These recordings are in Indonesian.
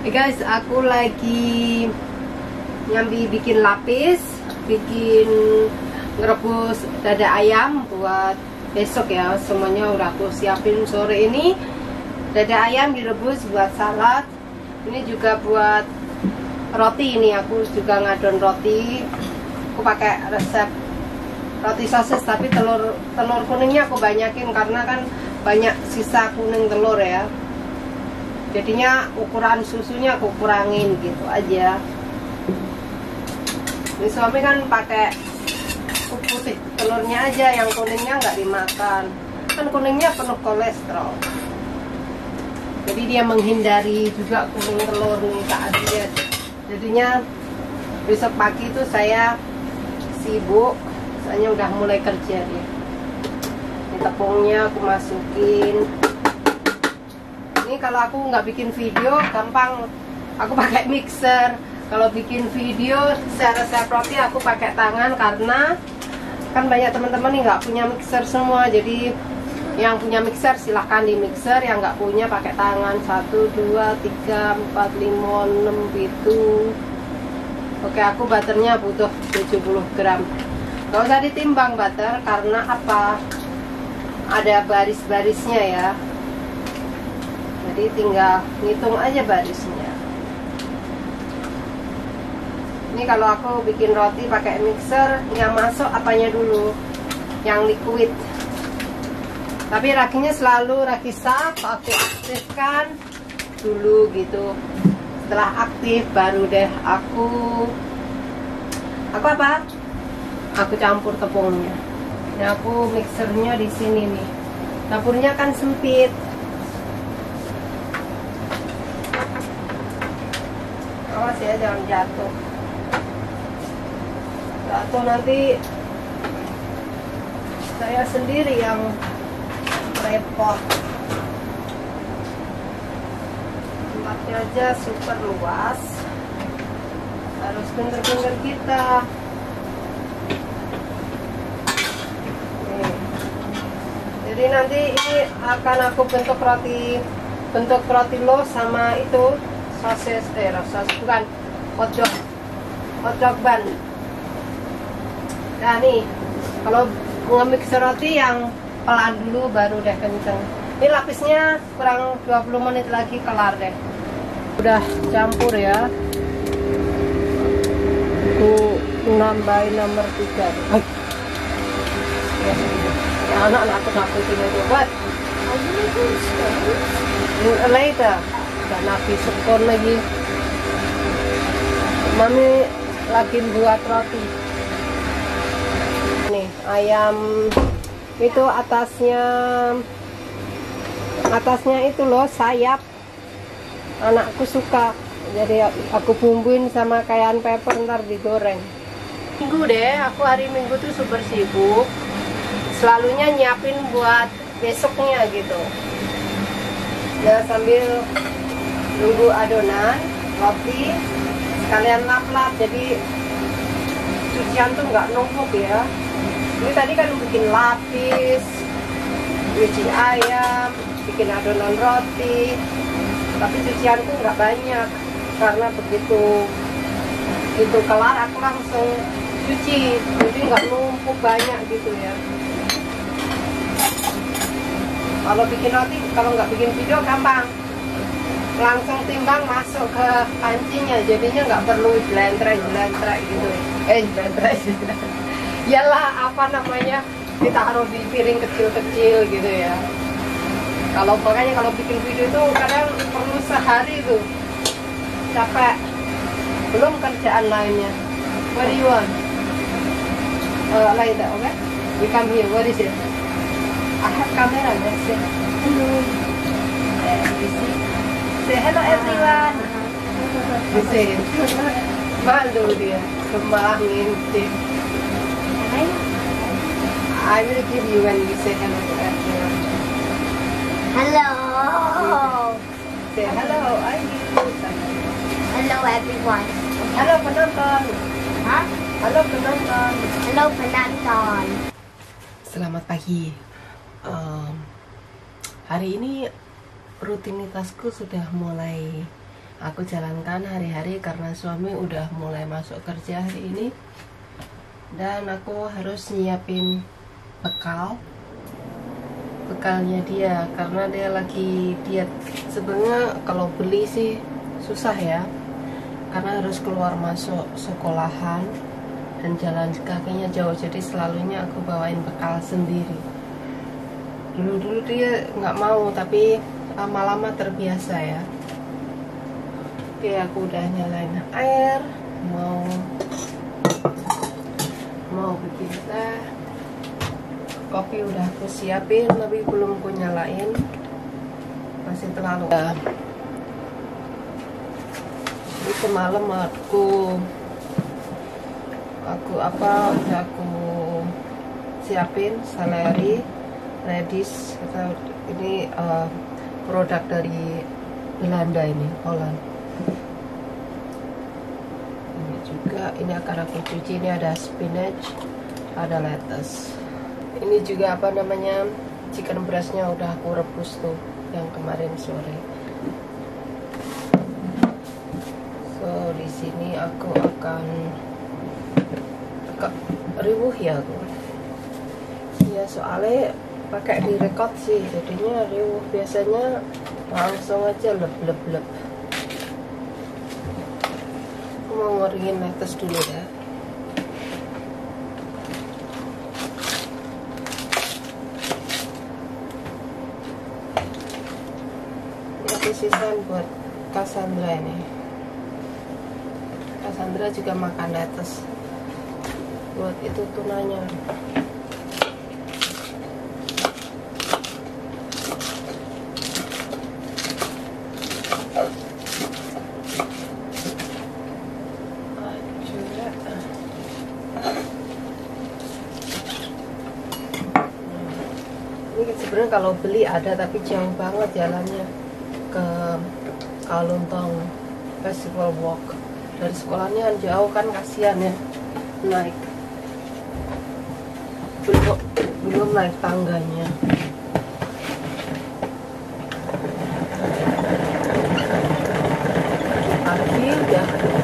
Guys, aku lagi nyambi bikin lapis, bikin ngerebus dada ayam buat besok ya. Semuanya udah aku siapin sore ini. Dada ayam direbus buat salad. Ini juga buat roti. Ini aku juga ngadon roti. Aku pakai resep roti sosis, tapi telur kuningnya aku banyakin karena kan banyak sisa kuning telur ya. Jadinya ukuran susunya aku kurangin gitu aja. Ini suami kan pakai putih telurnya aja, yang kuningnya nggak dimakan. Kan kuningnya penuh kolesterol. Jadi dia menghindari juga kuning telur nih saat dia. Jadinya besok pagi itu saya sibuk, soalnya udah mulai kerja nih. Ini tepungnya aku masukin. Ini kalau aku nggak bikin video gampang, aku pakai mixer. Kalau bikin video resep roti aku pakai tangan karena kan banyak teman-teman yang nggak punya mixer semua. Jadi yang punya mixer silahkan di mixer, yang nggak punya pakai tangan. 1, 2, 3, 4, 5, 6 gitu. Oke, aku butternya butuh 70 gram. Gak usah ditimbang butter karena apa? Ada baris-barisnya ya. Jadi tinggal ngitung aja barisnya. Ini kalau aku bikin roti pakai mixer, yang masuk apanya dulu? Yang liquid. Tapi raginya selalu ragi saf, aku aktifkan dulu gitu. Setelah aktif baru deh aku apa? Aku campur tepungnya. Ini aku mixernya di sini nih. Dapurnya kan sempit. Awas ya, jangan jatuh. Jatuh nanti saya sendiri yang repot. Tempatnya aja super luas. Harus pinter-pinter kita. Jadi nanti ini akan aku bentuk roti loaf sama itu sosis, bukan hotdog bun. Nah nih, kalau nge-mix roti yang pelan dulu baru deh kenceng. Ini lapisnya kurang 20 menit lagi kelar deh. Udah campur ya. Aku nambahin nomor 3. Ya, anak-anak aku nakutin itu buat later. Dan nabi sekon lagi. Mami lagi buat roti. Nih ayam itu atasnya itu loh sayap. Anakku suka, jadi aku bumbuin sama cayenne pepper, ntar digoreng. Minggu deh, aku hari Minggu tuh super sibuk. Selalunya nyiapin buat besoknya gitu. Nah sambil nunggu adonan roti sekalian lap-lap, jadi cucian tuh nggak numpuk ya. Ini tadi kan bikin lapis, cuci ayam, bikin adonan roti, tapi cucianku nggak banyak karena begitu kelar aku langsung cuci, jadi nggak numpuk banyak gitu ya. Kalau bikin roti, kalau nggak bikin video gampang, langsung timbang masuk ke pancinya, jadinya nggak perlu jelentrek gitu. Jelentrek. Iyalah, apa namanya, ditaruh di piring kecil-kecil gitu ya. Makanya kalau bikin video itu kadang perlu sehari tuh, capek, belum kerjaan lainnya. What do you want? Like that, okay? We come here. What is it? I have camera. Let's say hello. You see? Say hello everyone. You say it. Malu dia, kembang ngintip. I will give you when you say hello to everyone. Hello. Say hello. Hello everyone. Halo penonton. Hah? Halo penonton. Hello penonton. Selamat pagi. Hari ini rutinitasku sudah mulai aku jalankan hari-hari karena suami udah mulai masuk kerja hari ini. Dan aku harus nyiapin bekalnya dia karena dia lagi diet. Sebenarnya kalau beli sih susah ya, karena harus keluar masuk sekolahan dan jalan kakinya jauh, jadi selalunya aku bawain bekal sendiri. Dulu dia nggak mau, tapi lama-lama terbiasa ya. Oke, aku udah nyalain air, mau bikin teh. Kopi udah aku siapin, tapi belum aku nyalain, masih terlalu. Jadi semalam udah aku siapin seleri, radish, atau ini produk dari Belanda, ini Holland. Ini juga, ini akan aku cuci. Ini ada spinach, ada lettuce. Ini juga chicken breastnya udah aku rebus tuh yang kemarin sore. So di sini aku akan riuh ya aku. Ya soalnya pakai direkod sih, jadinya riuh. Biasanya langsung aja lep. Aku mau ngoringin lettuce dulu ya. Sisaan buat Cassandra ini. Cassandra juga makan lettuce. Buat itu tunanya. Ini sebenarnya kalau beli ada, tapi jauh banget jalannya ke Kaluntong Festival Walk. Dari sekolahnya jauh kan, kasihan ya naik, belum naik tangganya. Pagi udah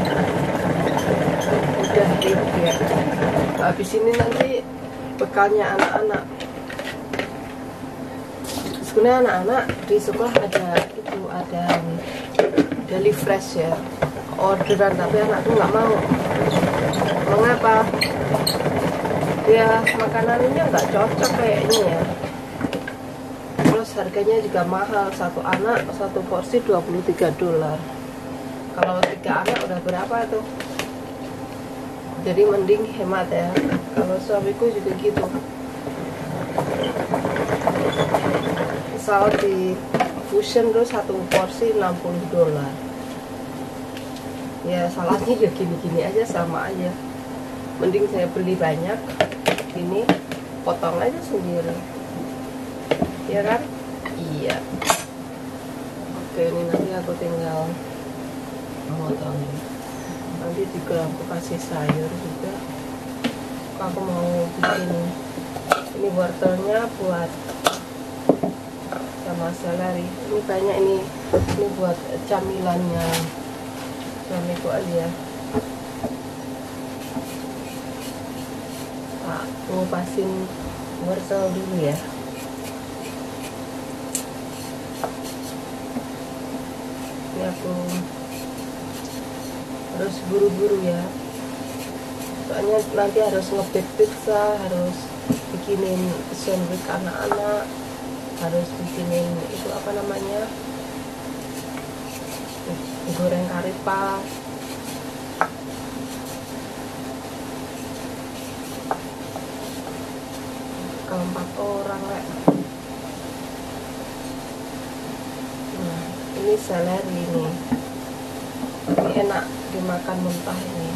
ribet ya. Habis ini nanti bekalnya anak-anak. Sebenarnya anak-anak di sekolah ada daily fresh ya, orderan, tapi anak tuh nggak mau. Mengapa? Ya makanannya nggak cocok kayaknya ya. Terus harganya juga mahal, satu anak satu porsi $23. Kalau 3 anak udah berapa tuh? Jadi mending hemat ya. Kalau suamiku juga gitu. Misal di Fusion tuh satu porsi $60. Ya salahnya ya gini-gini aja, sama aja. Mending saya beli banyak, ini potong aja sendiri, ya kan? Iya. Oke, ini nanti aku tinggal memotongnya. Nanti juga aku kasih sayur juga. Aku mau bikin ini wortelnya buat sama seleri. Ini banyak ini buat camilannya suamiku aja. Aku pasin wortel dulu ya. Ini aku harus buru-buru ya, soalnya nanti harus nge-bake pizza, harus bikinin sandwich anak-anak, harus bikinin itu apa namanya, goreng karipap. Kalau 4 orang lah. Nah, ini seleri ini enak dimakan mentah ini.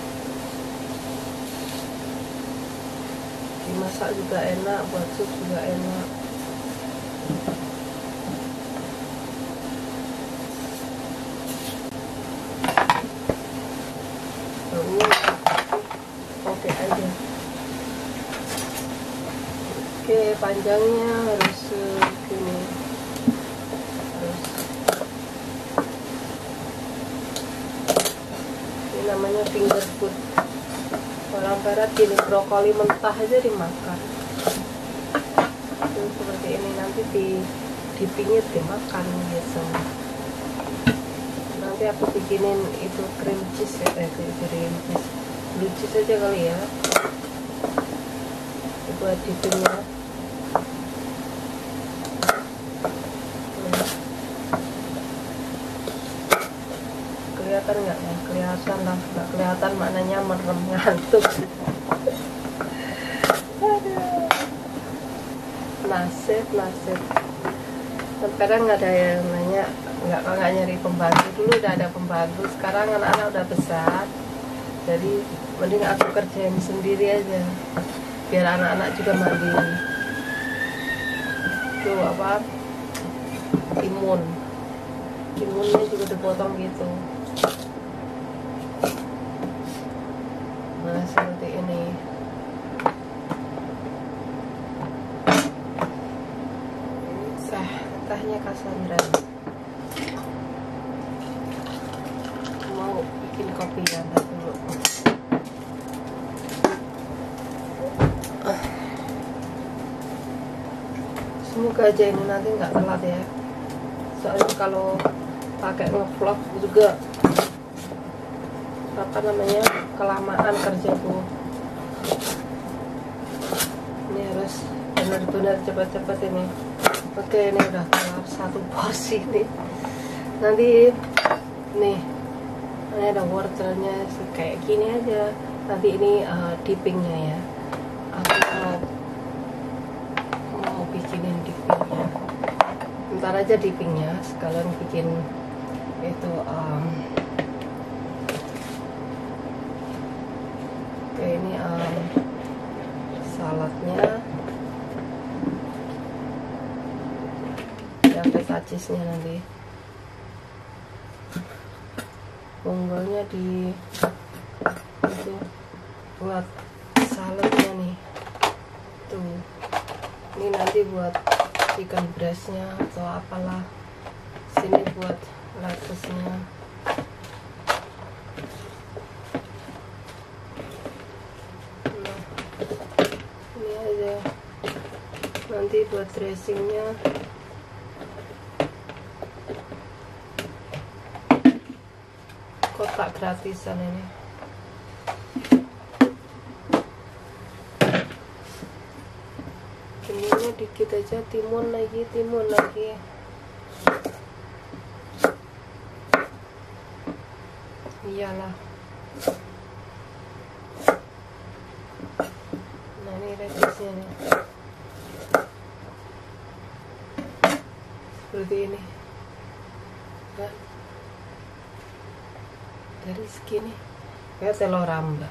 Dimasak juga enak, buat sup juga enak. Oke aja. Oke, panjangnya harus segini. namanya finger food. Orang barat gini, brokoli mentah aja dimakan. Itu seperti ini, nanti di pinggir dimakan gitu. Nanti aku bikinin itu cream cheese ya, cream cheese, blue cheese aja kali ya, buat dippingnya. Kelihatan nggak ya? Kelihatan lah, nggak kelihatan maknanya merem, ngantuk. Nasib. Kadang nggak ada yang nanya, nggak nyari pembantu. Dulu udah ada pembantu, sekarang anak-anak udah besar, jadi mending aku kerjain sendiri aja, biar anak-anak juga mandiri. Tuh apa? Timunnya juga dipotong gitu. Nah seperti ini. Tehnya Cassandra. Mau bikin kopi ya dulu. Semoga aja ini nanti nggak telat ya. Soalnya kalau pakai ngevlog juga apa namanya, kelamaan kerjaku. Ini harus benar-benar cepat-cepat ini. Oke, ini udah kelar satu porsi nih. Nanti nih, ini ada wortelnya kayak gini aja. Nanti ini dippingnya ya. Aku mau bikinin dippingnya. Ntar aja dippingnya, sekalian bikin itu oke, ini saladnya. Pacisnya nanti bonggolnya di itu buat saladnya nih tuh. Ini nanti buat chicken breastnya atau apalah. Sini buat lettuce-nya. Nah, ini aja nanti buat dressingnya. Kotak gratisan ini. Ininya dikit aja, timun lagi. Iyalah. Nah ini retisnya nih. Seperti ini. Nah, dari segini kayak telur rambak.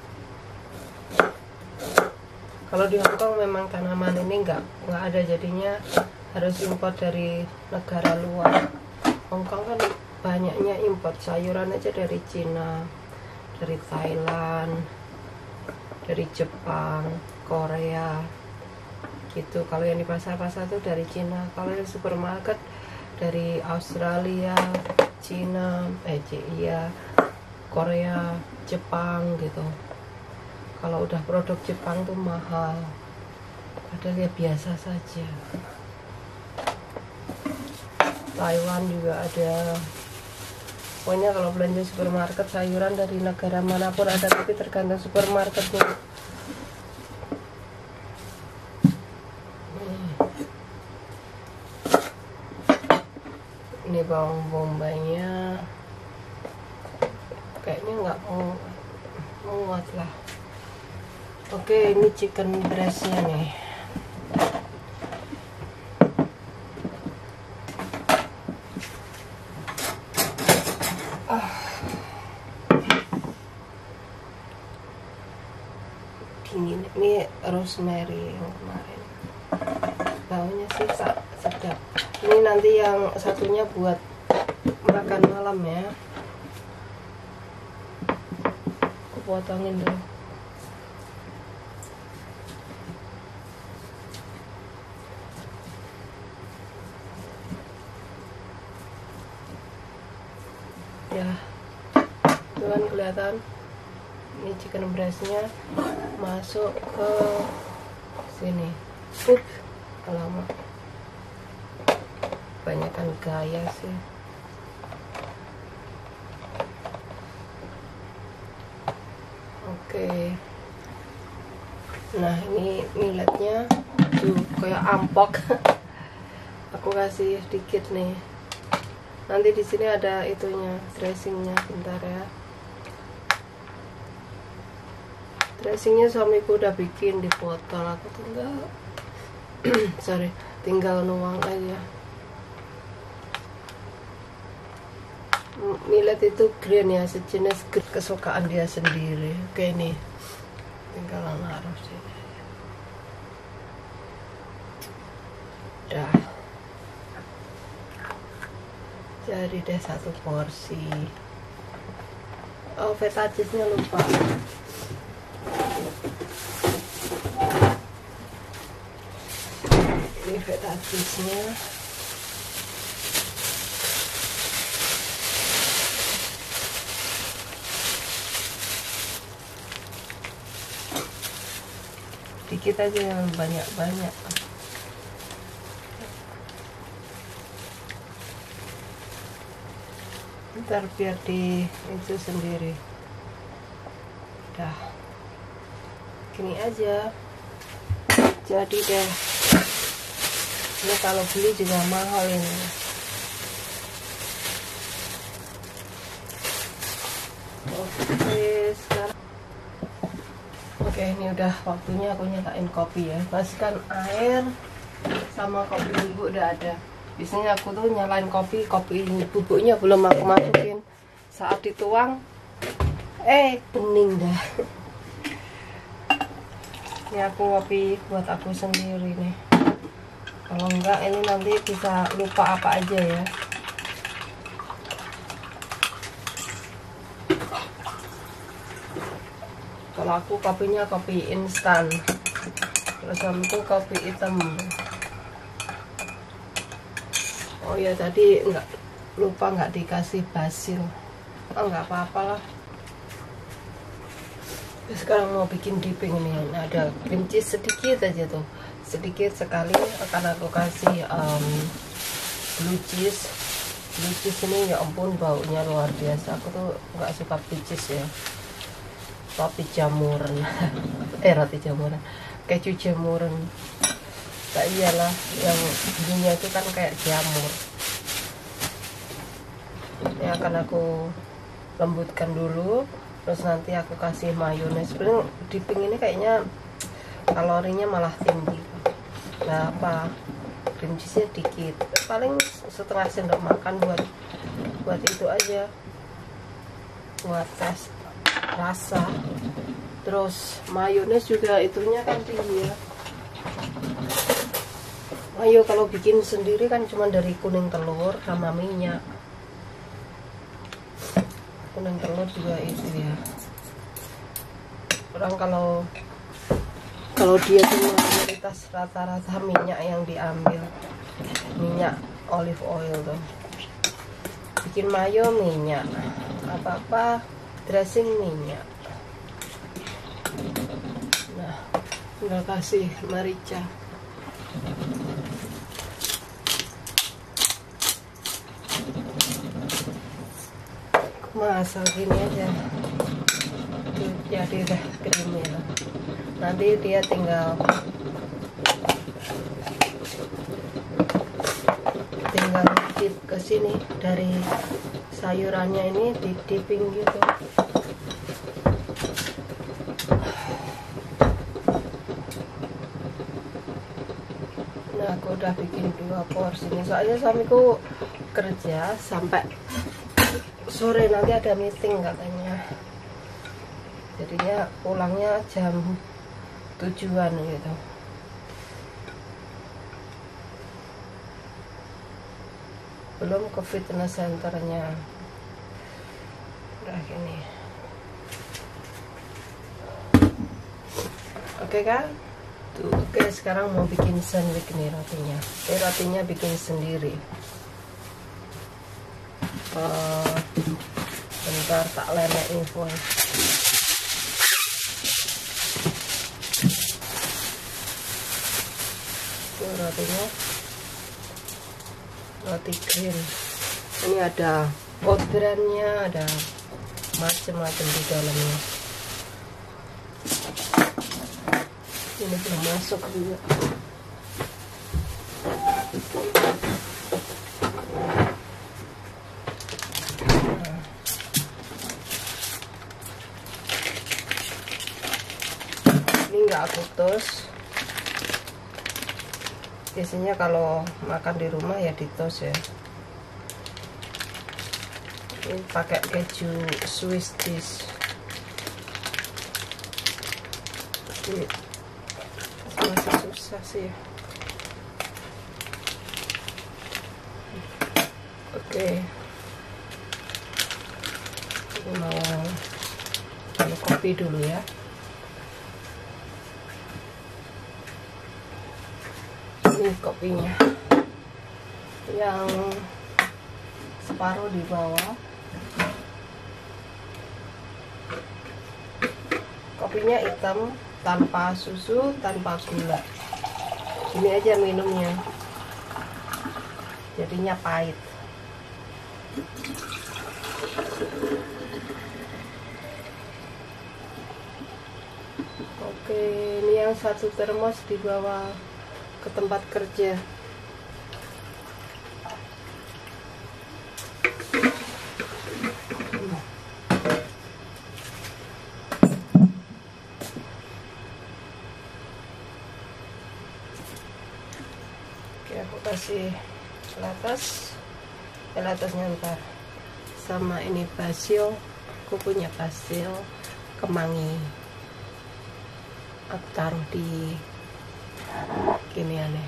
Kalau di Hongkong memang tanaman ini nggak ada, jadinya harus import dari negara luar. Hongkong kan banyaknya import sayuran aja dari Cina, dari Thailand, dari Jepang, Korea gitu. Kalau yang di pasar-pasar tuh dari Cina. Kalau yang supermarket dari Australia, Cina, Korea, Jepang gitu. Kalau udah produk Jepang tuh mahal, padahal ya biasa saja. Taiwan juga ada. Pokoknya kalau belanja supermarket sayuran dari negara manapun ada, tapi tergantung supermarketnya. Ini bawang bombaynya kayaknya nggak mau muat lah. Oke, ini chicken breastnya nih. Dingin. Ini rosemary yang kemarin. Baunya sih sedap. Ini nanti yang satunya buat makan malam ya. Aku potongin dulu. Ya, Tuh kan kelihatan, ini chicken breastnya masuk ke sini. Alamak, banyakan gaya sih. Oke. Nah, ini milletnya tuh kayak ampok. Aku kasih sedikit nih. Nanti di sini ada itunya, dressingnya, bentar ya. Dressingnya suamiku udah bikin di botol, aku tinggal tinggal nuang aja. Millet itu green ya, sejenis kesukaan dia sendiri. Oke, ini tinggal naruh sini. Dah. Jadi deh satu porsi. Oh, feta cheese-nya lupa. Ini feta cheese-nya. Dikit aja, yang banyak-banyak. Ntar biar di itu sendiri. Dah, gini aja. Jadi deh, ini kalau beli juga mahal ini. Oke, sekarang oke, ini udah waktunya aku nyalain kopi ya. Pastikan air sama kopi bubuk udah ada. Biasanya aku tuh nyalain kopi bubuknya belum aku masukin. Saat dituang, bening dah. Ini aku kopi buat aku sendiri nih. Kalau enggak, ini nanti bisa lupa apa aja ya. Kalau aku kopinya kopi instan, terus suamiku kopi hitam. Oh ya, tadi lupa nggak dikasih basil. Oh, nggak apa-apa lah. Sekarang mau bikin dipping ini, ada cream cheese sedikit aja tuh, sedikit sekali. Akan aku kasih blue cheese. Blue cheese ini ya ampun, baunya luar biasa. Aku tuh nggak suka blue cheese ya. Roti jamuran. Roti jamuran, keju jamuran. Tak iyalah, yang bunyinya itu kan kayak jamur. Ini akan aku lembutkan dulu, terus nanti aku kasih mayones. Sebenarnya dipping ini kayaknya kalorinya malah tinggi. Nah, apa, cream cheese-nya dikit, paling setengah sendok makan buat itu aja, buat tes rasa. Terus mayones juga itunya kan tinggi ya. Ayo, kalau bikin sendiri kan cuma dari kuning telur sama minyak. Kuning telur juga itu ya. Orang kalau dia tuh mayoritas rata-rata minyak yang diambil, minyak olive oil tuh. Bikin mayo minyak, apa-apa dressing minyak. Nah, tinggal kasih merica. Masak gini aja tuh, jadi udah creamy ya. Nanti dia tinggal dip ke sini dari sayurannya, ini di dipping gitu. Nah, aku udah bikin 2 porsi ini, soalnya suamiku kerja sampai sore, nanti ada meeting katanya, jadinya pulangnya jam 7-an gitu. Belum ke fitness centernya. Udah gini. Oke kan? Tuh, oke, sekarang mau bikin sandwich nih rotinya. Rotinya bikin sendiri. Bentar. Ntar tak lenek info. Itu rotinya, roti green. Ini ada oat bran-nya, ada macam-macam di dalamnya. Ini belum masuk juga. Ini nggak aku toast. Biasanya kalau makan di rumah ya di toast ya. Ini pakai keju Swiss cheese. Ini masih susah sih. Oke. Ini mau minum kopi dulu ya. Ini kopinya yang separuh di bawah. Kopinya hitam, tanpa susu, tanpa gula. Ini aja minumnya, jadinya pahit. Oke, ini yang satu termos dibawa ke tempat kerja. Oke, aku kasih latasnya ntar. Sama ini basil, aku punya basil kemangi. Aku taruh di gini aneh.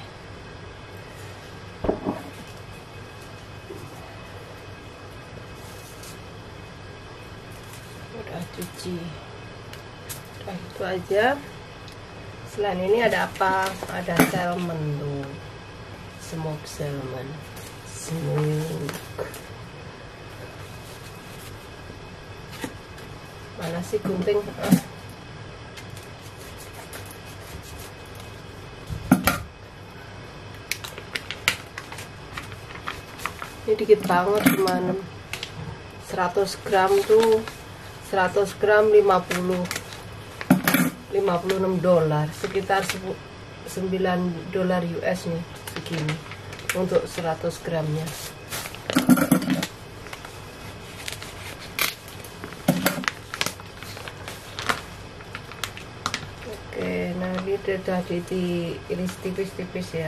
Udah cuci. Udah itu aja. Selain ini ada apa? Ada salmon tuh. Smoked salmon. Smoke. Mana sih gunting? Ini dikit banget, cuman 100 gram tuh 100 gram 56 dolar, sekitar 9 dolar US nih segini untuk 100 gramnya. Oke, nah ini udah diiris tipis-tipis ya.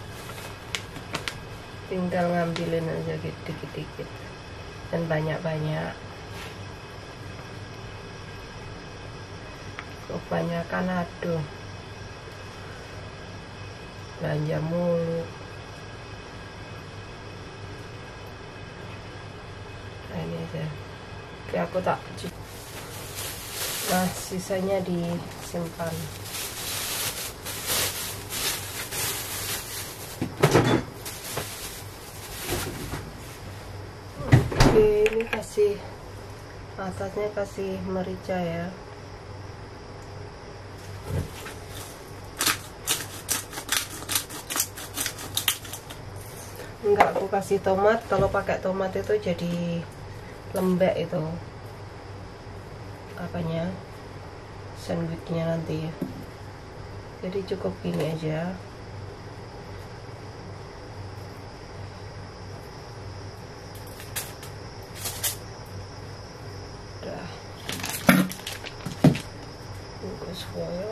Tinggal ngambilin aja dikit-dikit dan banyak-banyak. Kebanyakan aduh, belanja mulu. Nah ini aja. Oke, aku tak cuci. Nah sisanya disimpan. Oke, ini kasih atasnya kasih merica ya. Enggak, aku kasih tomat. Kalau pakai tomat itu jadi lembek itu apanya, sandwichnya nanti ya. Jadi cukup ini aja. Udah. Bungkus foil.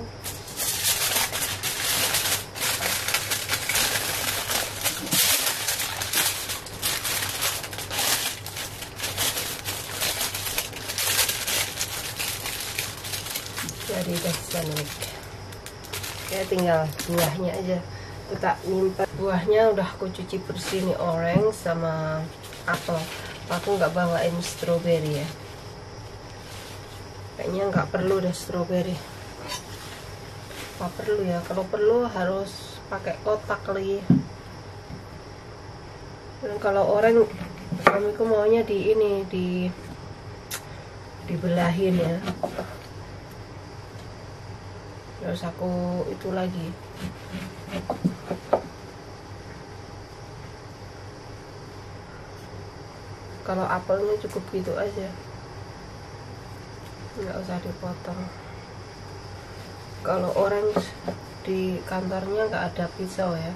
Jadi udah sandwich. Kayak tinggal buahnya aja. Aku tak nyimpan buahnya, udah aku cuci bersih nih, orange sama apel. Aku nggak bawain strawberry ya. Kayaknya nggak perlu deh strawberry. Apa perlu ya? Kalau perlu harus pakai kotak lagi. Dan kalau orange, suamiku maunya di ini, di dibelahin ya. Terus aku itu lagi. Kalau apelnya cukup gitu aja, nggak usah dipotong. Kalau orange di kantornya nggak ada pisau ya,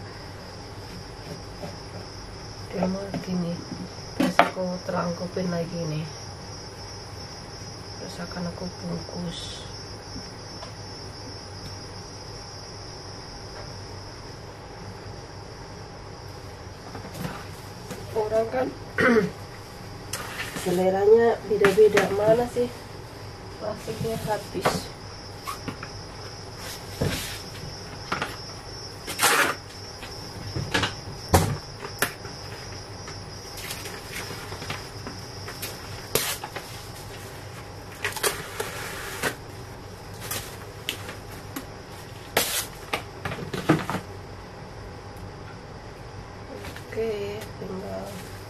dia mau gini. Terus aku telangkupin lagi nih, terus akan aku bungkus. Orang kan seleranya beda-beda. Mana sih plastiknya habis. Oke, tinggal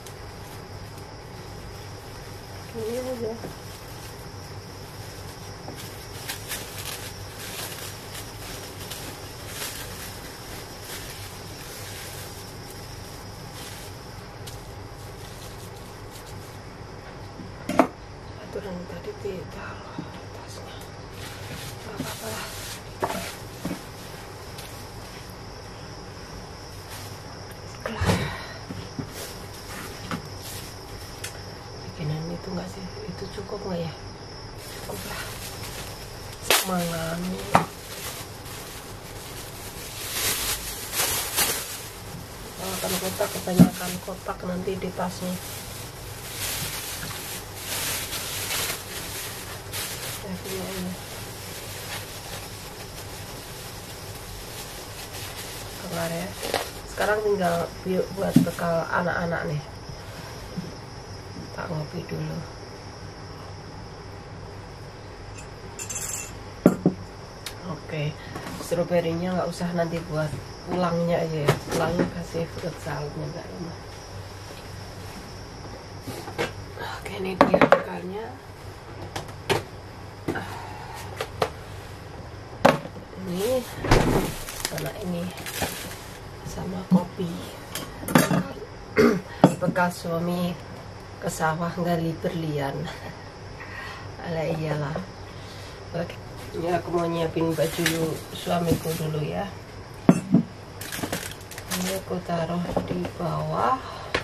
ini aja. Aturan tadi ditaruh atasnya, nggak apa-apa lah. Itu enggak sih, itu cukup nggak ya? Cukup lah, semangat. Akan kotak, kebanyakan kotak nanti di tasnya. Ini kelar ya. Sekarang tinggal buat bekal anak-anak nih. Tak ngopi dulu. Oke, stroberinya nggak usah, nanti buat pulangnya aja ya. Pulangnya kasih fruit saladnya nggak rumah. Oke, ini dia bekalnya. Ini sama kopi. Bekal suami ke sawah gali berlian. Alah iyalah. Oke, ini aku mau nyiapin baju suamiku dulu ya. Ini aku taruh di bawah.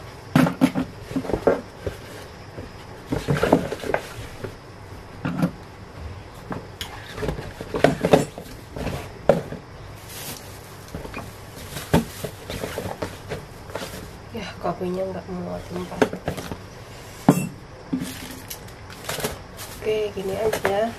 Ya, kopinya nggak mau tempat. Oke, gini aja.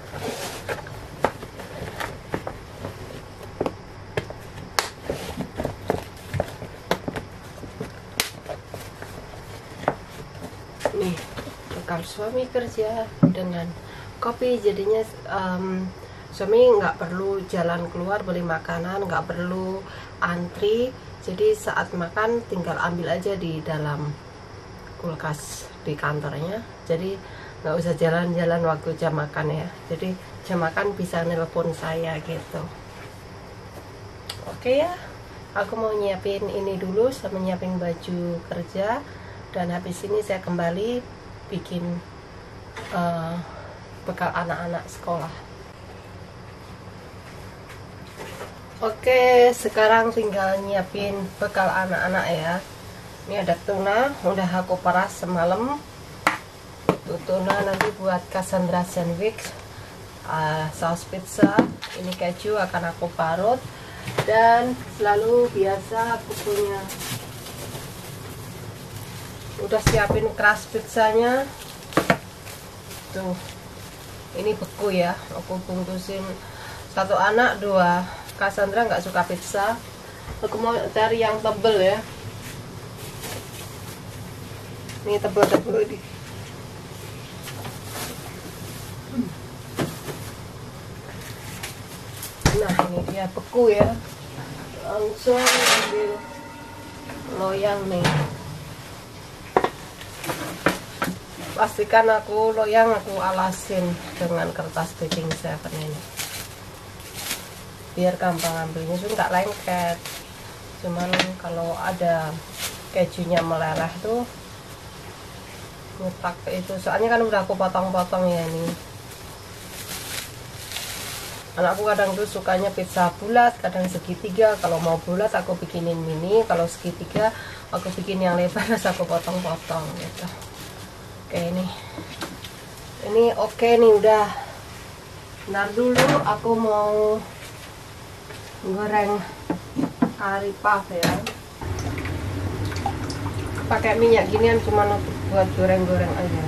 Nih, bekal suami kerja dengan kopi, jadinya suami nggak perlu jalan keluar beli makanan, nggak perlu antri. Jadi saat makan tinggal ambil aja di dalam kulkas di kantornya. Jadi nggak usah jalan-jalan waktu jam makan ya. Jadi jam makan bisa nelpon saya gitu. Oke ya, aku mau nyiapin ini dulu sama nyiapin baju kerja, dan habis ini saya kembali bikin bekal anak-anak sekolah. Oke, sekarang tinggal nyiapin bekal anak-anak ya. Ini ada tuna, udah aku peras semalam. Tuna nanti buat Cassandra sandwich, saus pizza. Ini keju akan aku parut, dan selalu biasa bukunya. Udah siapin crust pizzanya. Tuh, ini beku ya. Aku bungkusin satu anak, dua. Cassandra nggak suka pizza. Aku mau cari yang tebel ya. Ini tebel-tebel nih. Nah, ini dia beku ya. Langsung ambil loyang nih. pastikan aku loyang aku alasin dengan kertas baking sheet ini biar gampang ambilnya, nggak lengket. Cuman kalau ada kejunya meleleh tuh nyetak itu, soalnya kan udah aku potong-potong ya ini. Anakku kadang tuh sukanya pizza bulat, kadang segitiga. Kalau mau bulat aku bikinin mini, kalau segitiga aku bikin yang lebar, terus aku potong-potong gitu. Oke, ini oke nih, udah. Ntar dulu aku mau goreng kari puff ya. Pakai minyak ginian cuma buat goreng-goreng aja.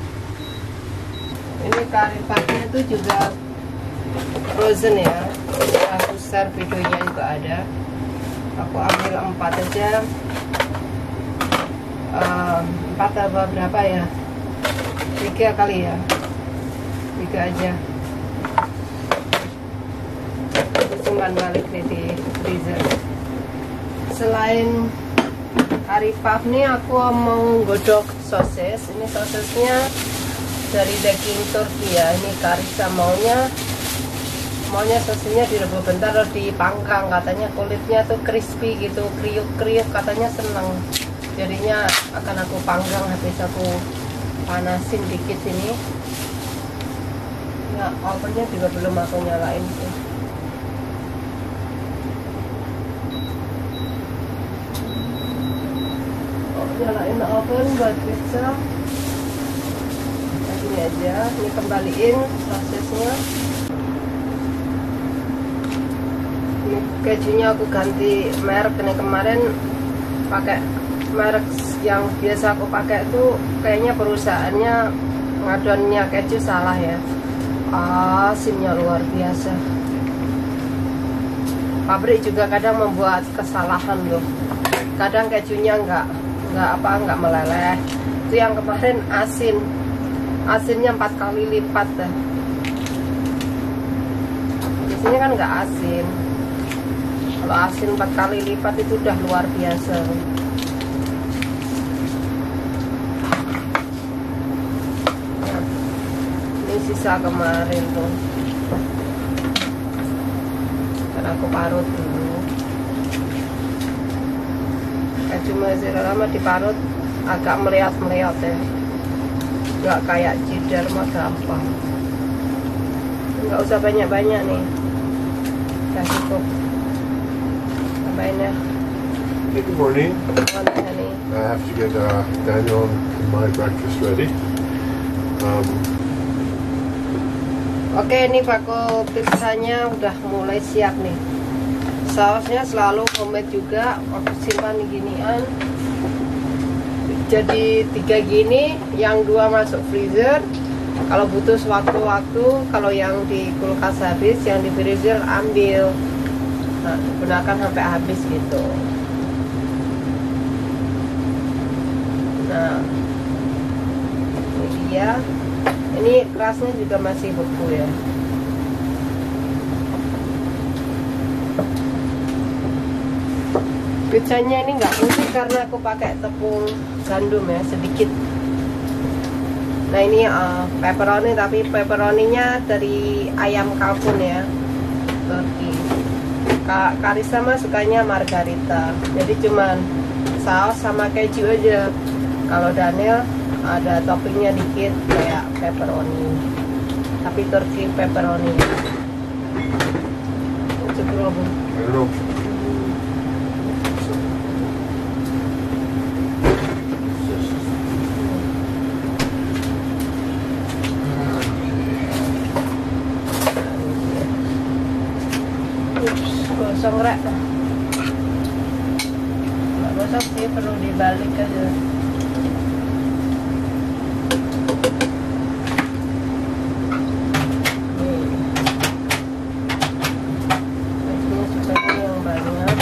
Ini kari puffnya itu juga frozen ya, aku share videonya juga ada. Aku ambil 4 aja, 4 apa berapa ya, 3 kali ya, 3 aja. Aku simpan balik nih di freezer. Selain kari puff nih, aku mau godok sosis. Ini sosisnya dari daging Turki ya. Ini Karissa maunya sosisnya direbus bentar atau dipanggang, katanya kulitnya tuh crispy gitu, kriuk-kriuk, katanya seneng. Jadinya akan aku panggang, habis aku panasin dikit ini. Ya, ovennya juga belum aku nyalain sih. Nyalain oven buat pizza. Nah, ini aja, ini kembaliin sosisnya. Kejunya aku ganti merek, ini kemarin pakai merek yang biasa aku pakai itu kayaknya perusahaannya ngadonnya keju salah ya. Asinnya luar biasa. Pabrik juga kadang membuat kesalahan loh. Kadang kejunya nggak meleleh. Itu yang kemarin asinnya 4 kali lipat dah. Biasanya kan nggak asin. Kalau asin 4 kali lipat itu udah luar biasa. Nah, ini sisa kemarin tuh, karena aku parut dulu. Keju mozzarella lama diparut agak meliot-meliot ya, nggak kayak cheddar mah gampang. Nggak usah banyak-banyak nih, udah cukup. Hey, good morning. I have to get Daniel and my breakfast ready. Oke, ini bakul pizzanya udah mulai siap nih. Sausnya selalu homemade juga, aku simpan di ginian. Jadi 3 gini, yang 2 masuk freezer. Kalau butuh sewaktu-waktu, kalau yang di kulkas habis, yang di freezer ambil. Nah, gunakan sampai habis gitu. Nah, ini dia. Ini kerasnya juga masih beku ya. Pizzanya ini nggak putih karena aku pakai tepung gandum ya, sedikit. Nah, ini pepperoni, tapi pepperoninya dari ayam kalkun ya, Turki. Karissa mah sukanya margarita, jadi cuman saus sama keju aja. Kalau Daniel ada toppingnya dikit kayak pepperoni, tapi Turki pepperoni. Cukup loh. Gosong rek, nggak gosong sih, perlu dibalik aja. Ini supaya yang banyak.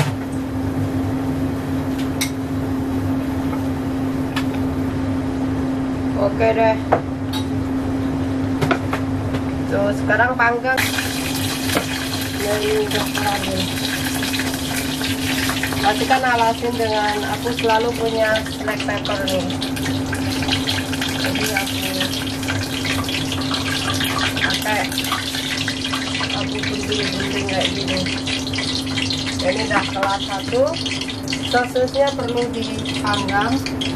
Oke deh, tuh sekarang panggang. Ini udah kelar nih. Pastikan alasin dengan, aku selalu punya snack pepper nih. Jadi aku gunting kayak gini. Ini udah kelar satu. Sosisnya perlu dipanggang.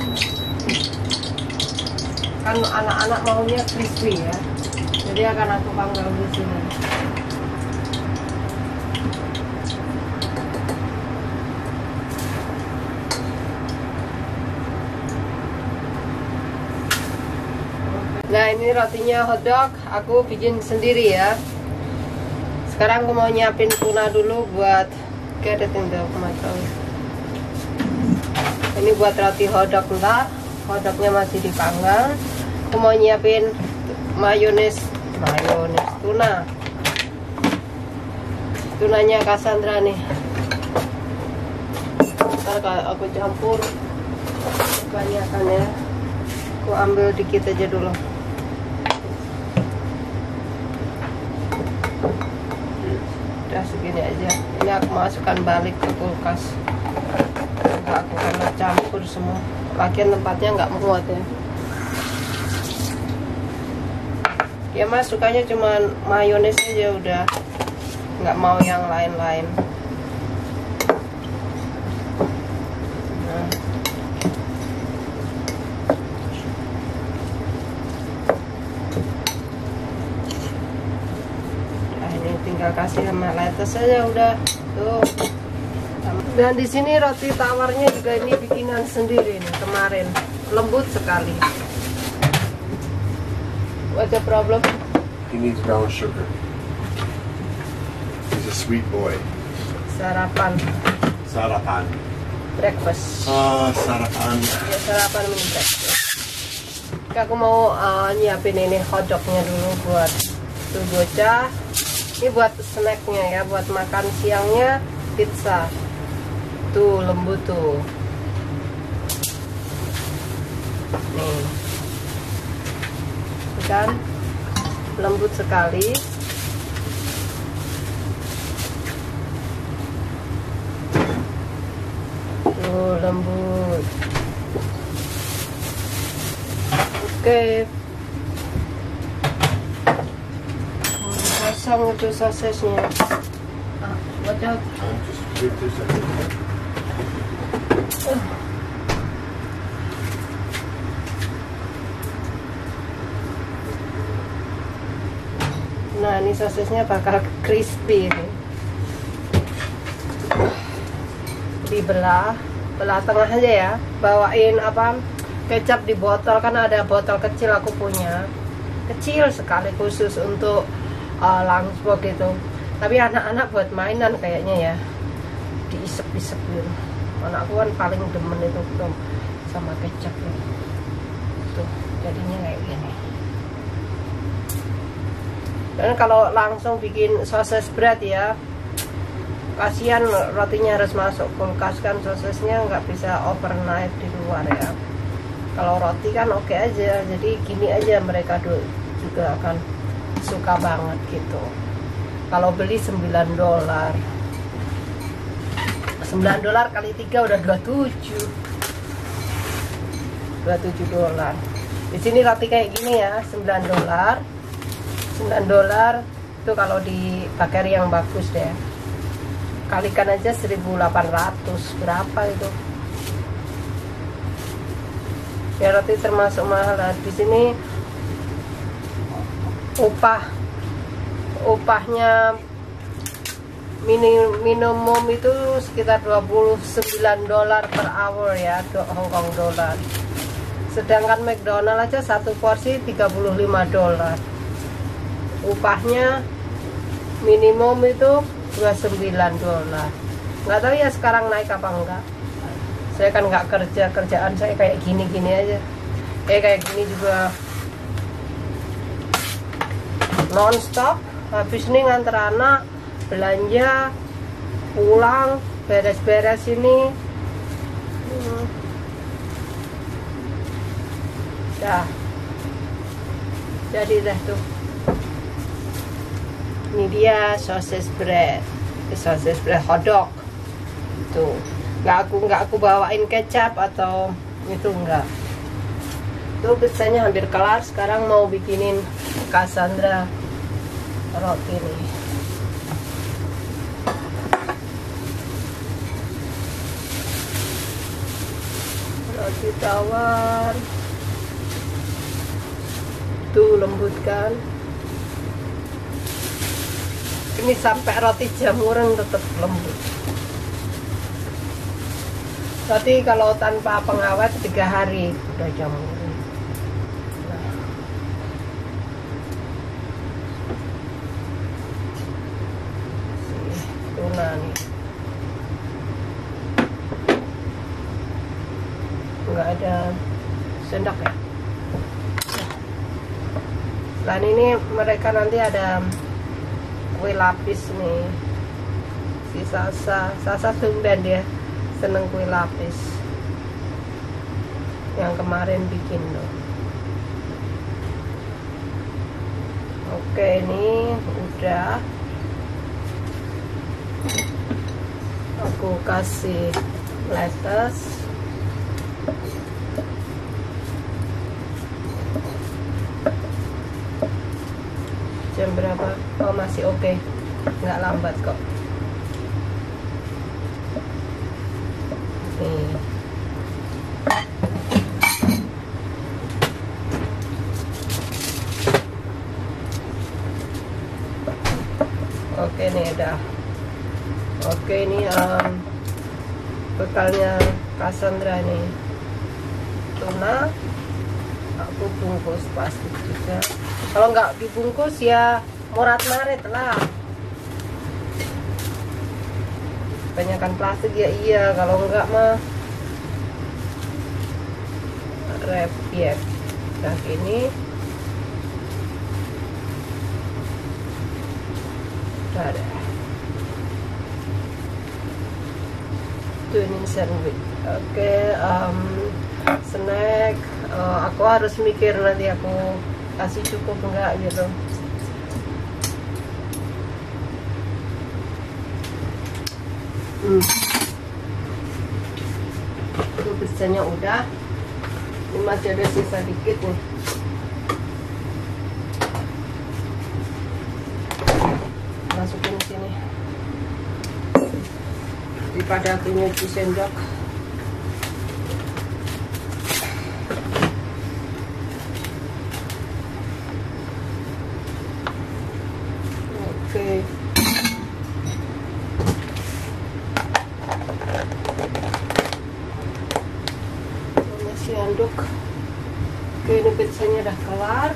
Kan anak-anak maunya crispy ya. Jadi akan aku panggang di sini. Nah, ini rotinya hotdog aku bikin sendiri ya. Sekarang aku mau nyiapin tuna dulu buat get it in the tomato. Ini buat roti hotdog ntar. Hotdognya masih dipanggang. Aku mau nyiapin mayones tuna. Tunanya Cassandra nih. Ntar aku campur kebanyakan ya. Aku ambil dikit aja dulu. Udah segini aja. Ini aku masukkan balik ke kulkas. Enggak aku akan campur semua. Lagian tempatnya nggak muat ya. Ya mas sukanya cuman mayones aja udah, nggak mau yang lain-lain. Nah ini tinggal kasih sama lettuce aja udah tuh. Dan di sini roti tawarnya juga ini bikinan sendiri nih kemarin, lembut sekali. What's the problem? He needs brown sugar. He's a sweet boy. Sarapan. Sarapan. Breakfast. Sarapan. Ya, sarapan minum breakfast. Aku mau nyiapin ini hotdognya dulu buat tuh bocah. Ini buat snacknya ya, buat makan siangnya pizza. Tuh lembut tuh. Nih. Kan lembut sekali. Tuh lembut. Oke. Pasang itu sosisnya. Waduh. Nah ini sosisnya bakal crispy ini. Dibelah, belah tengah aja ya. Bawain apa kecap di botol, kan ada botol kecil aku punya, kecil sekali khusus untuk lunchbox gitu. Tapi anak-anak buat mainan kayaknya ya, diisep-isep gitu. Anakku kan paling demen itu tuh sama kecap ya. Tuh jadinya kayak gini. Dan kalau langsung bikin sosis bread ya, kasihan rotinya harus masuk kulkas kan, sosisnya nggak bisa overnight di luar ya. Kalau roti kan oke aja, jadi gini aja mereka juga akan suka banget gitu. Kalau beli $9, $9 kali 3 udah 27 $27. Di sini roti kayak gini ya, $9 itu kalau di bakery yang bagus deh. Kalikan aja 1.800 berapa itu? Ya roti termasuk mahal. Di sini upahnya minimum itu sekitar $29 per hour ya, Hong Kong dollar. Sedangkan McDonald aja satu porsi $35. Upahnya minimum itu $29. Nggak tahu ya sekarang naik apa enggak. Saya kan nggak kerja, kerjaan saya kayak gini-gini aja. Kayak gini juga non-stop. Habis ini nganter anak, belanja, pulang, beres-beres ini. Dah. Jadi dah tuh. Ini dia sosis bread hotdog. Tuh. Nggak aku bawain kecap atau itu enggak. Itu pizzanya hampir kelar. Sekarang mau bikinin Cassandra roti nih. Roti tawar. Tuh lembut kan. Ini sampai roti jamuran tetap lembut. Roti kalau tanpa pengawet 3 hari udah jamuran. Nah. Tuna nih. Nggak ada sendok ya. Selain ini mereka nanti ada kue lapis nih. Si Sasa tumben dia seneng kue lapis. Yang kemarin bikin loh. Oke, ini udah. Aku kasih lettuce. Jam berapa? Oh, masih oke. Nggak lambat kok. Nih. Oke nih udah. Oke, ini bekalnya Cassandra nih. Tuna aku bungkus plastik juga. Kalau nggak dibungkus ya morat-marit lah. Kebanyakan plastik ya iya, kalau nggak mah repiek. Nah ini udah ada. Tuning sandwich. Oke, snack. Aku harus mikir nanti aku kasih cukup enggak gitu. Itu pizzanya udah. Ini masih ada sisa dikit nih. Masukin sini. Daripada aku nyuci sendok. Oke. Masih anduk. Oke, ini pizzanya udah kelar.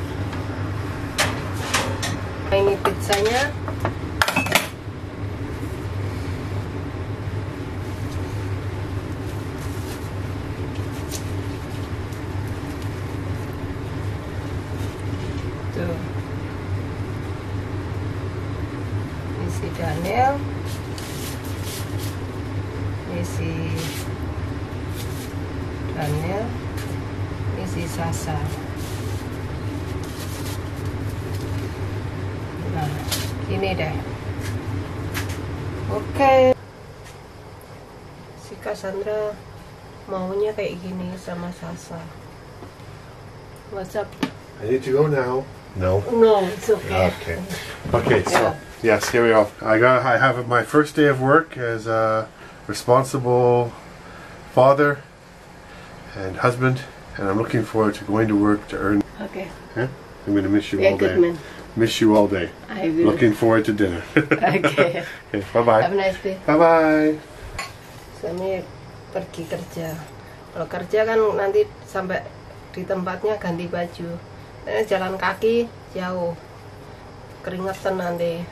Nah, ini pizzanya. Tuh. Isi Daniel. Isi Daniel. Isi Sasa. Nah, ini deh. Oke. Si Cassandra maunya kayak gini sama Sasa. What's up? I need to go now. No. No, it's okay. Okay. Okay. So yes, here we go. I have my first day of work as a responsible father and husband, and I'm looking forward to going to work to earn. Okay. Yeah? I'm going to miss you Yeah, all good day. man. Miss you all day. I will. Looking forward to dinner. Okay. Okay. Bye bye. Have a nice day. Bye bye. Suami pergi kerja. Kalau kerja kan nanti sampai di tempatnya ganti baju. Jalan kaki jauh, keringetan nanti.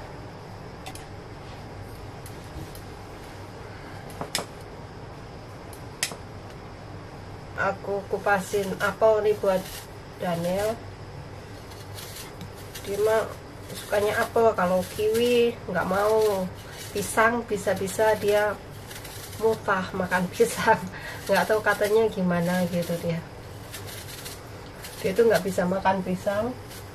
Aku kupasin apel nih buat Daniel. Dia mah sukanya apel, kalau kiwi nggak mau. Pisang bisa-bisa dia mutah makan pisang. Nggak tahu katanya gimana gitu dia. Dia tuh nggak bisa makan pisang,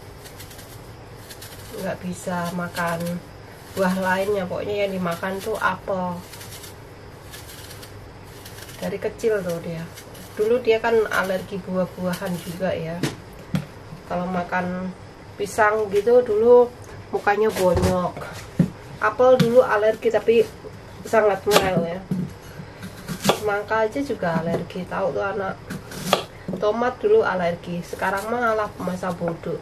nggak bisa makan buah lainnya, pokoknya yang dimakan tuh apel. Dari kecil tuh dia. dulu dia kan alergi buah-buahan juga ya. Kalau makan pisang gitu dulu mukanya bonyok. Apel dulu alergi tapi sangat mild ya. Semangka aja juga alergi, tahu tuh anak. Tomat dulu alergi, sekarang malah masa bodoh.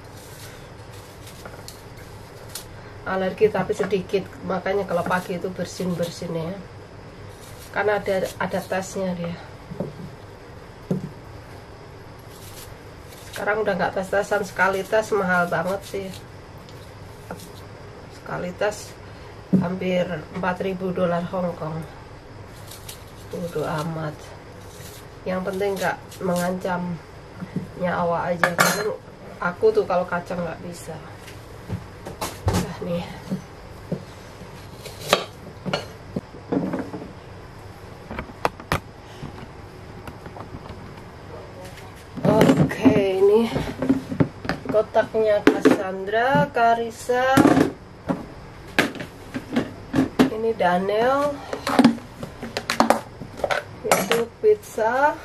Alergi tapi sedikit, makanya kalau pagi itu bersin-bersin ya. Karena ada tesnya dia. Sekarang udah nggak tes-tesan, sekali tes mahal banget sih. Sekali tes hampir $4.000 Hong Kong. Bodoh amat. Yang penting nggak mengancam nyawa aja. Karena aku tuh kalau kacang nggak bisa. Nah nih. Oke, ini kotaknya Cassandra, Carissa. Ini Daniel. Itu pizza.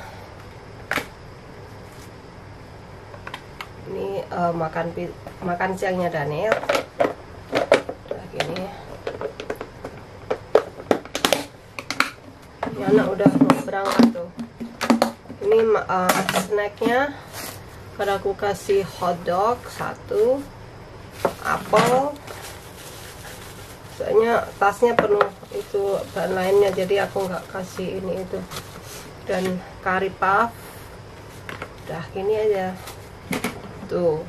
Ini makan siangnya Daniel. Udah gini. Ini anak udah mau berangkat tuh. Ini snacknya. Karena aku kasih hotdog 1, apel. Soalnya tasnya penuh itu bahan lainnya, jadi aku nggak kasih ini itu. Dan curry puff. Udah gini aja. Tuh.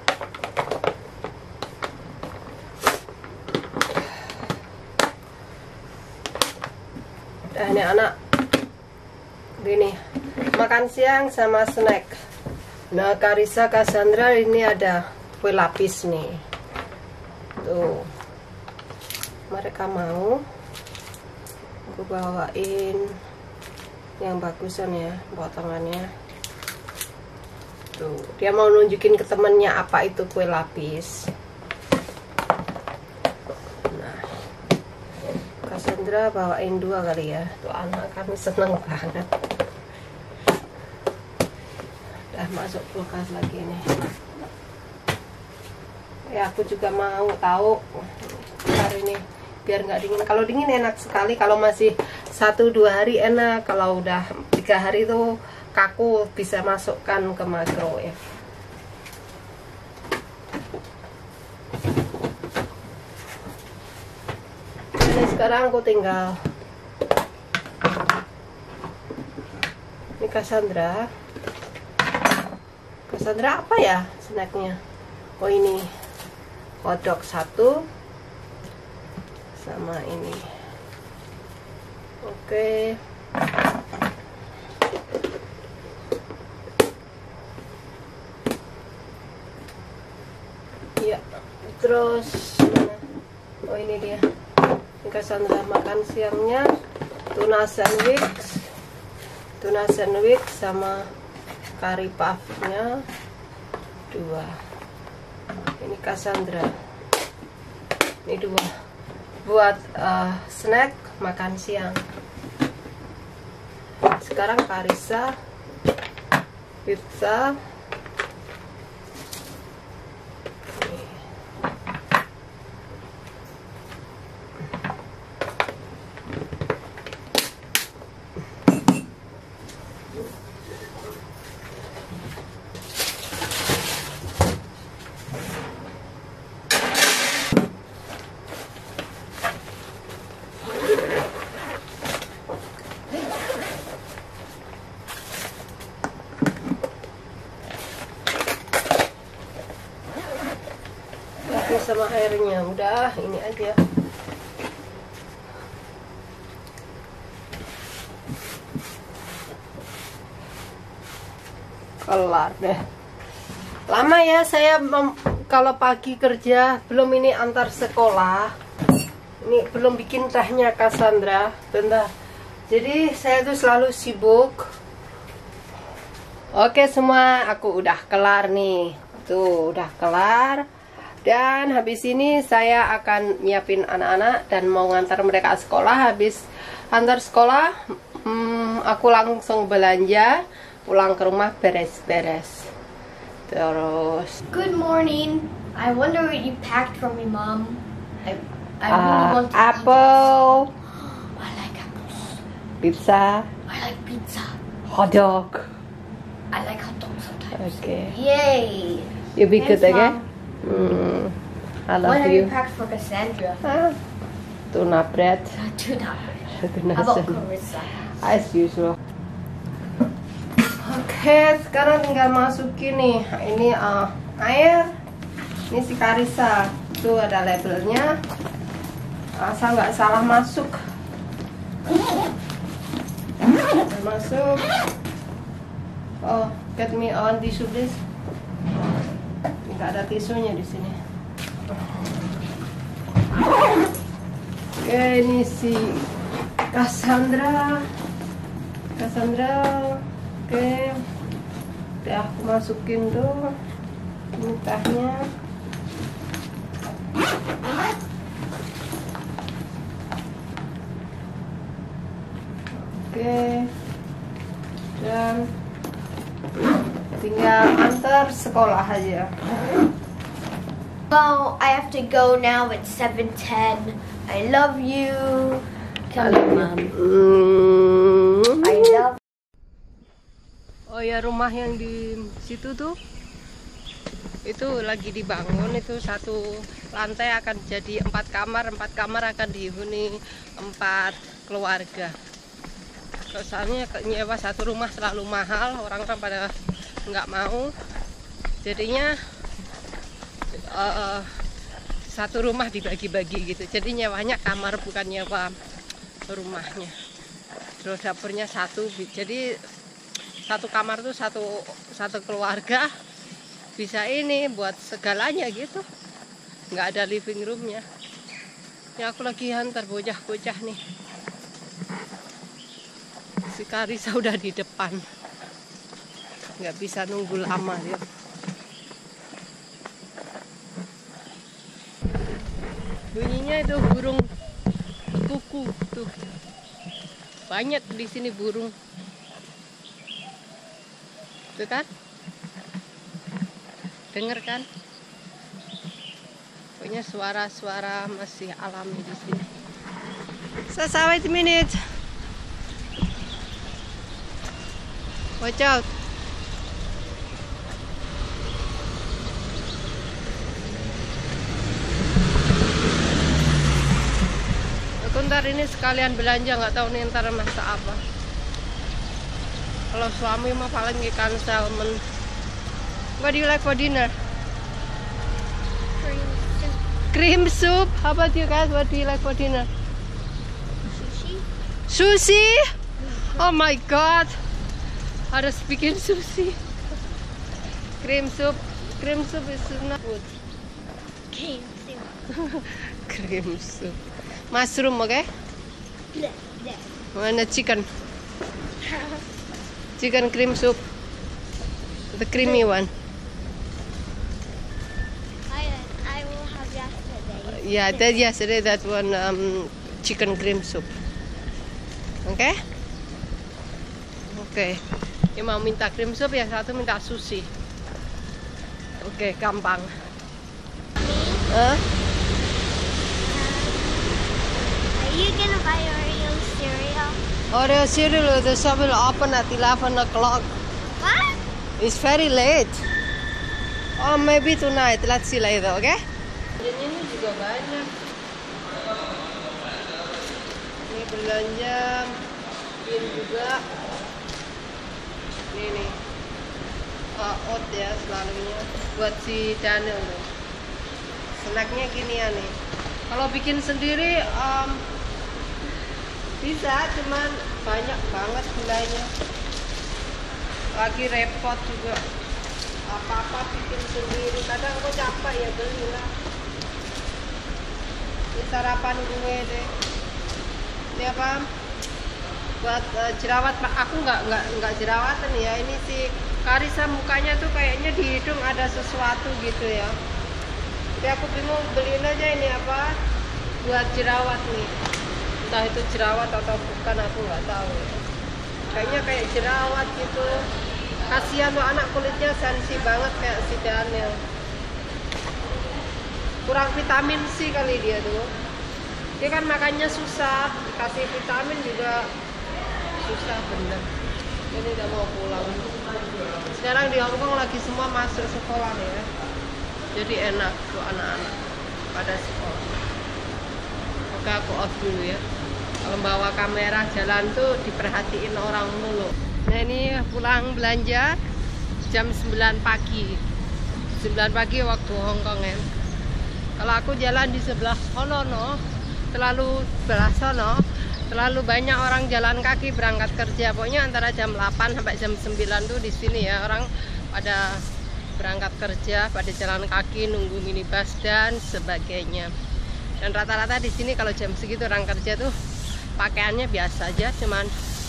Udah ini anak. Gini. Makan siang sama snack. Nah, Carissa, Cassandra ini ada kue lapis nih. Tuh. Mereka mau aku bawain yang bagusan ya potongannya. Tuh, dia mau nunjukin ke temennya apa itu kue lapis. Nah, Cassandra bawain 2 kali ya. Tuh anak kami seneng banget. Udah masuk kulkas lagi nih. Ya aku juga mau tahu hari ini biar nggak dingin. Kalau dingin enak sekali, kalau masih 1-2 hari enak, kalau udah 3 hari itu kaku, bisa masukkan ke makro ya. Jadi sekarang aku tinggal ini Cassandra apa ya snacknya? Oh ini hotdog 1 sama ini. Oke. Ya, terus mana? Oh ini dia. Ini Cassandra makan siangnya tuna sandwich sama curry puffnya 2. Ini Cassandra. Ini 2 buat snack makan siang. Sekarang Carissa pizza. Sama airnya udah ini aja. Kelar deh. Lama ya saya kalau pagi kerja, belum ini antar sekolah. Ini belum bikin tehnya Cassandra. Bentar. Jadi saya tuh selalu sibuk. Oke semua, aku udah kelar nih. Tuh udah kelar. Dan habis ini saya akan nyiapin anak-anak dan mau ngantar mereka sekolah. Habis antar sekolah aku langsung belanja, pulang ke rumah beres-beres. Terus Good morning. I wonder what you packed for me, Mom. I really want to eat apple, it. I like apples. pizza, I like pizza. hot dog. I like hot dogs sometimes. Okay. Yay! You be good Thanks, again? Mom. I What love have you you. packed for Cassandra? Tuna bread. Tuna. Tuna How about salad. Carissa? As usual. Oke, sekarang tinggal masukin nih. Ini air. Ini si Carissa. Itu ada labelnya. Asal nggak salah masuk. Udah masuk. Oh, get me on tisu please. Nggak ada tisunya di sini. Oke, ini si Cassandra. Oke, udah aku masukin tuh mentahnya. Oke, dan tinggal antar sekolah aja. Well, I have to go now. It's 7:10. I love you. Come on, Mom. I love. Oh ya, rumah yang di situ tuh itu lagi dibangun. Itu satu lantai akan jadi 4 kamar. 4 kamar akan dihuni 4 keluarga. Soalnya nyewa satu rumah selalu mahal, orang-orang pada nggak mau. Jadinya satu rumah dibagi-bagi gitu. Jadi nyewanya kamar, bukan nyewa rumahnya. Terus dapurnya satu. Jadi satu kamar tuh satu keluarga bisa ini buat segalanya gitu. Nggak ada living roomnya. Ya aku lagi hantar bocah-bocah nih. Si Carissa udah di depan. Nggak bisa nunggu lama dia. Bunyinya itu burung kuku tuh. Banyak di sini burung. Tuh kan? Dengar kan? Pokoknya suara-suara masih alami di sini. So, wait a minute. Watch out. Aku ntar ini sekalian belanja, nggak tahu nih ntar masak apa. Kalau suami mah paling ikan salmon. What do you like for dinner? Cream soup. How about you guys? What do you like for dinner? Sushi. Sushi? Oh my god. Harus bikin sushi. Cream soup. Cream soup is not good. Cream soup. Cream soup. Mushroom, okay? Bleh, bleh. Mana chicken? Chicken cream soup. The creamy one. I will have yesterday. Yeah, that yesterday that one chicken cream soup. Okay? Okay. Yang mau minta cream soup, yang satu minta sushi. Oke, gampang. Are you gonna buy Oreo cereal? Oreo cereal, the shop will open at 11 o'clock. What? It's very late. Oh, maybe tonight. Let's see later, okay? Ini juga banyak. Ini belanja, pin juga. Ini nih, oat ya selalunya buat si Daniel nih. Snacknya gini ya nih. Kalau bikin sendiri bisa, cuman banyak banget gulanya. Lagi repot juga. Apa-apa bikin sendiri. Kadang aku capek ya beli lah. Ini sarapan gue deh. Ini apa? Buat jerawat. Aku nggak jerawatan ya. Ini si Carissa mukanya tuh kayaknya di hidung ada sesuatu gitu ya. Tapi aku bingung beliin aja ini apa? Buat jerawat nih. Entah itu jerawat atau bukan, aku nggak tahu ya. kayaknya kayak jerawat gitu. Kasihan loh, anak kulitnya sensi banget kayak si Daniel. Kurang vitamin C kali dia tuh. Dia kan makannya susah, kasih vitamin juga susah bener. Ini udah mau pulang. Sekarang di Hongkong lagi semua masuk sekolah ya, jadi enak tuh anak-anak pada sekolah. Oke, aku off dulu ya. Kalau bawa kamera jalan tuh diperhatiin orang mulu. Nah ini pulang belanja jam 9 pagi. 9 pagi waktu Hongkong ya. Kalau aku jalan di sebelah sono terlalu banyak orang jalan kaki berangkat kerja. Pokoknya antara jam 8 sampai jam 9 tuh di sini ya orang pada berangkat kerja, pada jalan kaki nunggu minibus dan sebagainya. Dan rata-rata di sini kalau jam segitu orang kerja tuh pakaiannya biasa aja, cuman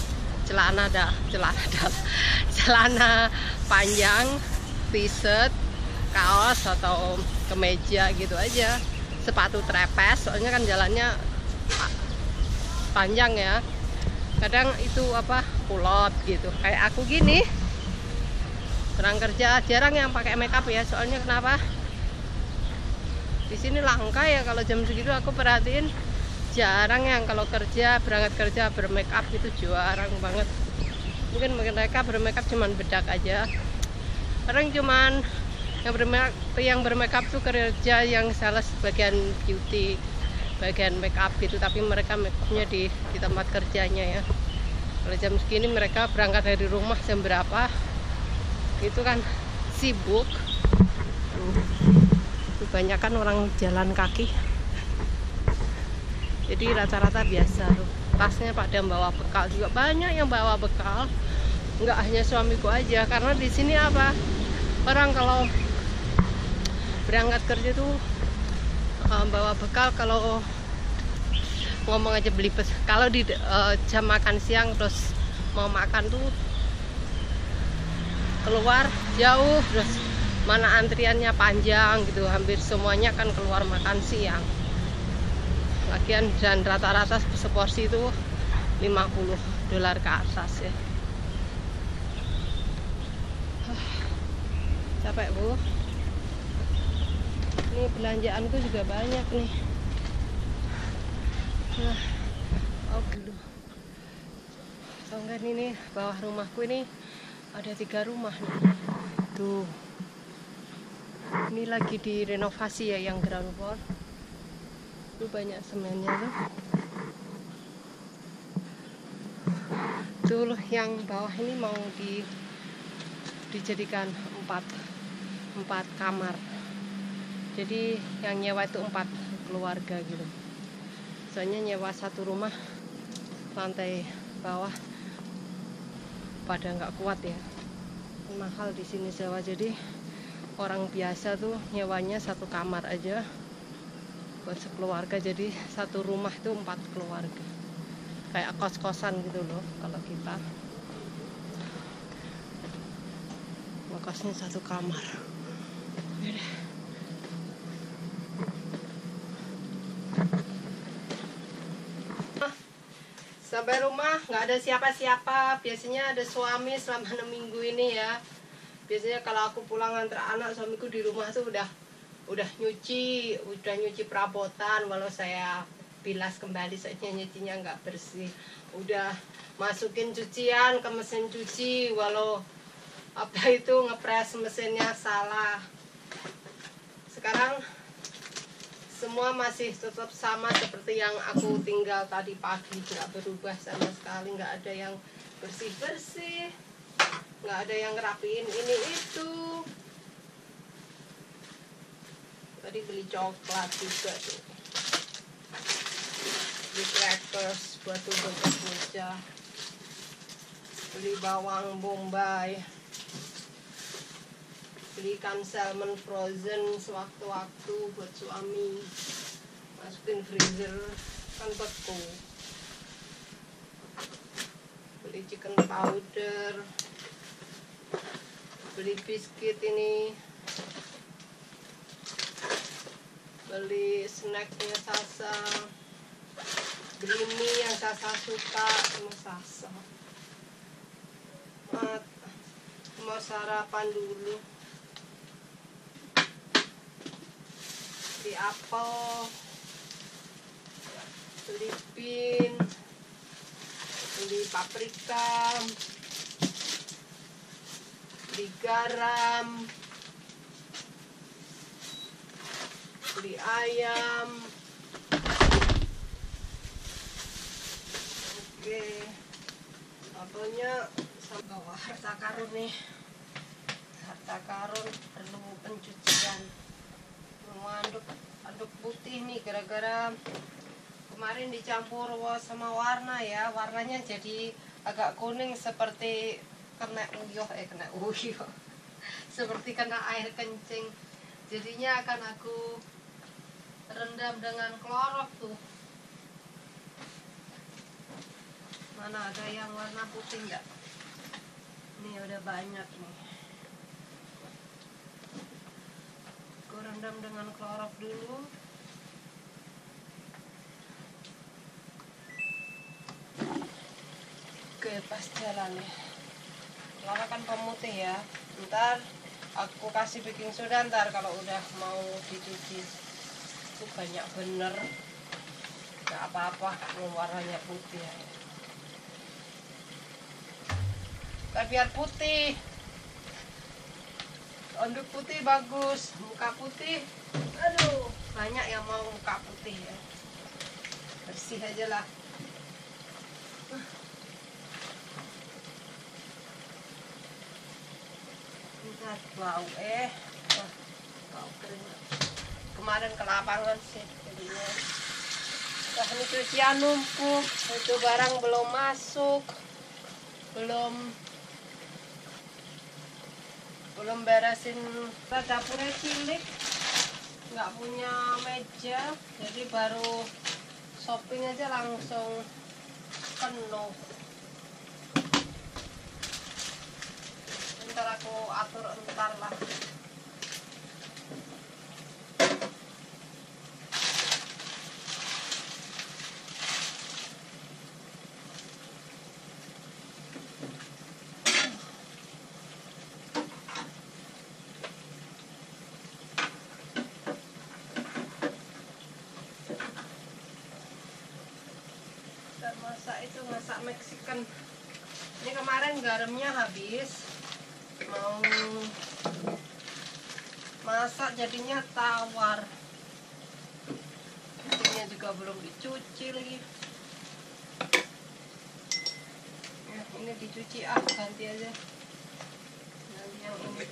celana panjang, t-shirt, kaos atau kemeja gitu aja. Sepatu trepes, soalnya kan jalannya panjang ya. Kadang itu kulot gitu. Kayak aku gini. Orang kerja jarang yang pakai makeup ya, soalnya kenapa? Di sini langka ya kalau jam segitu, aku perhatiin jarang yang kalau berangkat kerja bermakeup gitu, jarang banget. Mungkin mereka bermakeup cuman bedak aja. Orang cuman yang bermakeup tuh kerja yang sales bagian beauty, bagian makeup gitu, tapi mereka makeupnya di tempat kerjanya ya. Kalau jam segini mereka berangkat dari rumah jam berapa? Itu kan sibuk. Kebanyakan orang jalan kaki. Jadi rata-rata biasa tuh. Tasnya pada bawa bekal juga, banyak yang bawa bekal. Nggak hanya suamiku aja, karena di sini orang kalau berangkat kerja tuh bawa bekal. Kalau ngomong aja beli kalau di jam makan siang terus mau makan tuh keluar jauh, terus mana antriannya panjang gitu, hampir semuanya kan keluar makan siang. Lagian dan rata-rata seporsi itu $50 ke atas ya. Capek bu. Ini belanjaanku juga banyak nih. Nah, dulu. Tahu kan ini bawah rumahku ini ada 3 rumah nih. Tuh. Ini lagi direnovasi ya yang ground floor. Itu banyak semennya tuh. Tuh yang bawah ini mau dijadikan 4 kamar. Jadi yang nyewa itu 4 keluarga gitu. Soalnya nyewa satu rumah lantai bawah pada nggak kuat ya. Mahal di sini sewa, jadi orang biasa tuh nyewanya 1 kamar aja buat sekeluarga. Jadi satu rumah tuh 4 keluarga. Kayak kos-kosan gitu loh kalau kita. Kosnya 1 kamar. Yaudah. Sampai rumah nggak ada siapa-siapa. Biasanya ada suami selama 6 minggu ini ya. Biasanya kalau aku pulang antar anak, suamiku di rumah tuh udah nyuci perabotan. Walau saya bilas kembali, soalnya nyucinya nggak bersih. Udah masukin cucian ke mesin cuci, walau ngepres mesinnya salah. Sekarang semua masih tetap sama seperti yang aku tinggal tadi pagi, nggak berubah sama sekali. Nggak ada yang bersih-bersih, nggak ada yang ngerapiin ini itu. Tadi beli coklat juga tuh, beli crackers buat tubuh meja, beli bawang bombay, beli ikan salmon frozen sewaktu-waktu buat suami, masukin freezer kan beku. Beli chicken powder, beli biskuit ini, beli snacknya Sasa, beli mie yang Sasa suka sama Sasa. sarapan dulu. Beli apel, beli pin, beli paprika, beli garam, beli ayam. Oke, apelnya sama harta karun nih. Harta karun perlu pencucian. Aduk putih nih gara-gara kemarin dicampur sama warna ya, warnanya jadi agak kuning seperti kena uyuh, seperti kena air kencing. Jadinya akan aku rendam dengan klorok tuh. Mana ada yang warna putih nggak? Ini udah banyak nih. Aku rendam dengan klorok dulu. Oke, pas jalan ya. Klorok kan pemutih ya. Ntar aku kasih baking soda ntar kalau udah mau dicuci. Itu banyak bener. Gak apa-apa, warnanya putih ya. Tapi biar putih. Anduk putih bagus, muka putih, aduh banyak yang mau muka putih ya. Bersih aja lah. Bentar, bau bau kering. Kemarin ke lapangan sih jadinya. Ini cucian numpuk, itu barang belum masuk, belum beresin. Dapurnya cilik, nggak punya meja, jadi baru shopping aja langsung penuh. Ntar aku atur entar lah. Masak Mexican. Ini kemarin garamnya habis, mau masak jadinya tawar. Ini juga belum dicuci lagi. Ya, ini dicuci ganti aja. Ganti yang ini.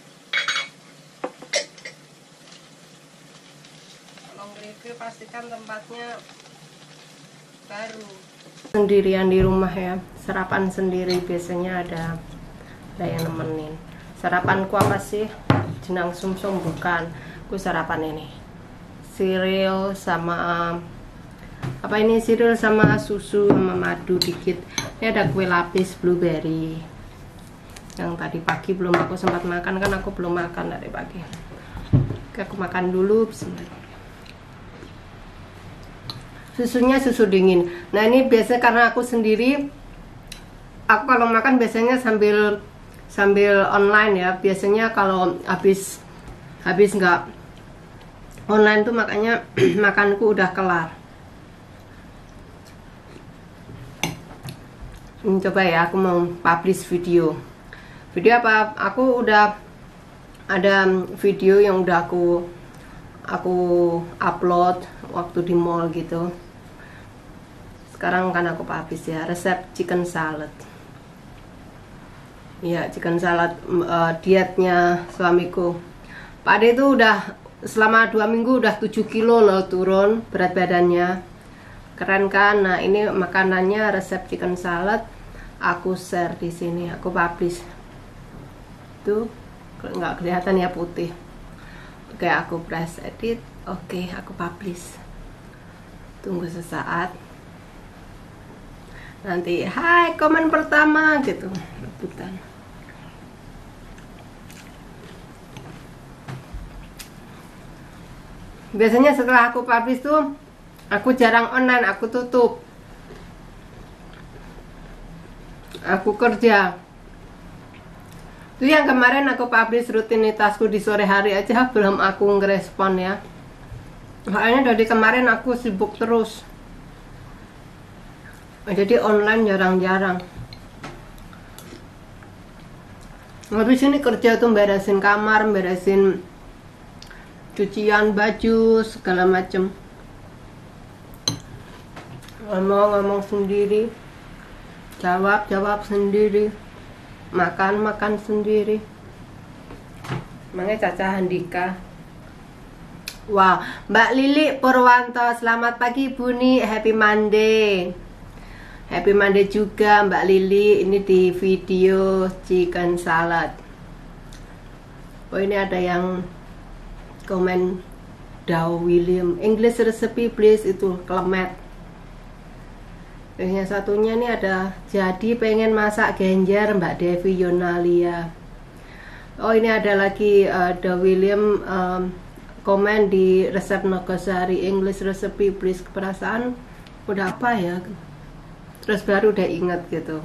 Kalau nge-review pastikan tempatnya baru. Sendirian di rumah ya, sarapan sendiri, biasanya ada yang nemenin. Sarapanku apa sih? Jenang sumsum bukan, aku sarapan ini cereal sama apa ini, cereal sama susu sama madu dikit. Ini ada kue lapis blueberry yang tadi pagi belum aku sempat makan, kan aku belum makan dari pagi. Oke, aku makan dulu. Bismillah. Susunya susu dingin. Nah ini biasanya karena aku sendiri, aku kalau makan biasanya sambil online ya. Biasanya kalau habis nggak online tuh makanya makanku udah kelar. Coba ya, aku mau publish video apa? Aku udah ada video yang udah aku upload waktu di mall gitu. Sekarang kan aku publish ya, resep chicken salad. Ya, chicken salad dietnya suamiku. Pak Ade itu udah selama 2 minggu udah 7 kilo loh turun berat badannya. Keren kan? Nah, ini makanannya resep chicken salad. Aku share di sini, aku publish. Tuh, nggak kelihatan ya putih. Oke, aku press edit. Oke, aku publish. Tunggu sesaat. Nanti, hai komen pertama gitu, rebutan. Biasanya setelah aku publish tuh, aku jarang online, aku tutup. Aku kerja. Itu yang kemarin aku publish rutinitasku di sore hari aja belum aku ngerespon ya. Soalnya dari kemarin aku sibuk terus. Jadi online jarang-jarang. Habis ini kerja tuh beresin kamar, beresin cucian baju, segala macem. Ngomong sendiri, jawab sendiri, makan sendiri. Makanya Caca Handika. Wow, Mbak Lili Purwanto, selamat pagi Buni, happy Monday. Happy Monday juga Mbak Lili. Ini di video chicken salad. Oh, ini ada yang komen Dow William, English recipe please, itu klemet. Yang satunya ini ada, jadi pengen masak genjer Mbak Devi Yonalia. Oh, ini ada lagi Dow William komen di resep Nogosari, English recipe please. Perasaan udah apa ya, terus baru udah inget gitu.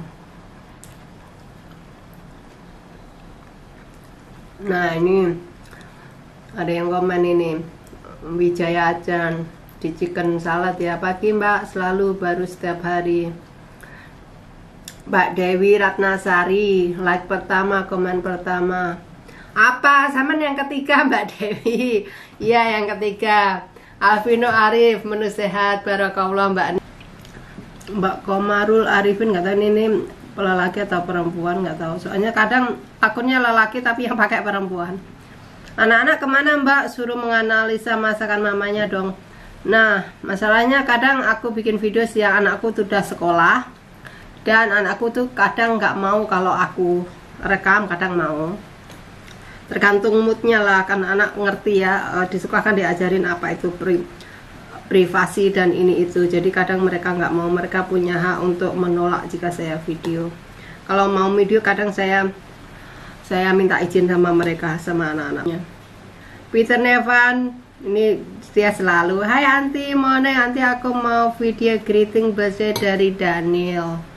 Nah, ini ada yang komen ini, Wijaya Acan di chicken salad ya. Pagi Mbak, selalu baru setiap hari. Mbak Dewi Ratnasari, like pertama, komen pertama. Apa? Sama yang ketiga Mbak Dewi. Iya, yang ketiga. Alvino Arif, menu sehat, barakallah Mbak Komarul Arifin, nggak tahu ini lelaki atau perempuan, nggak tahu. Soalnya kadang akunnya lelaki tapi yang pakai perempuan. Anak-anak kemana Mbak? Suruh menganalisa masakan mamanya dong. Nah, masalahnya kadang aku bikin video siang, anakku sudah sekolah, dan anakku tuh kadang nggak mau kalau aku rekam, kadang mau. Tergantung moodnya lah, kan anak ngerti ya, di sekolah kan diajarin apa itu privasi dan ini itu. Jadi kadang mereka nggak mau, mereka punya hak untuk menolak jika saya video. Kalau mau video kadang saya minta izin sama mereka, sama anak-anaknya. Peter Nevan, ini dia selalu, hai Anti, nanti aku mau video greeting birthday dari Daniel.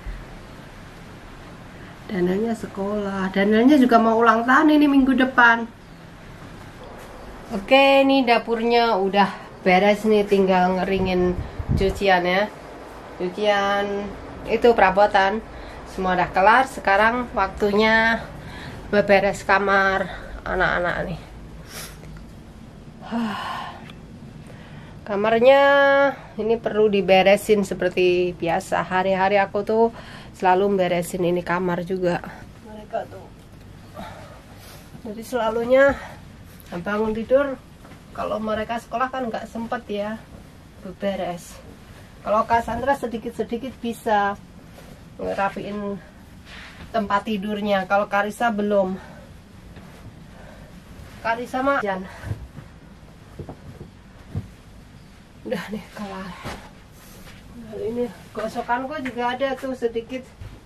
Danielnya sekolah, Danielnya juga mau ulang tahun ini minggu depan. Oke, ini dapurnya udah beres nih, tinggal ngeringin cucian ya. Cucian itu perabotan semua udah kelar. Sekarang waktunya beberes kamar anak-anak nih. Kamarnya ini perlu diberesin seperti biasa. Hari-hari aku tuh selalu beresin ini kamar juga. Mereka tuh jadi selalunya bangun tidur, kalau mereka sekolah kan nggak sempet ya beberes. Kalau Cassandra sedikit-sedikit bisa ngerapiin tempat tidurnya, kalau Karissa belum. Karissa mah udah nih kelar. Nah, ini gosokanku juga ada tuh sedikit.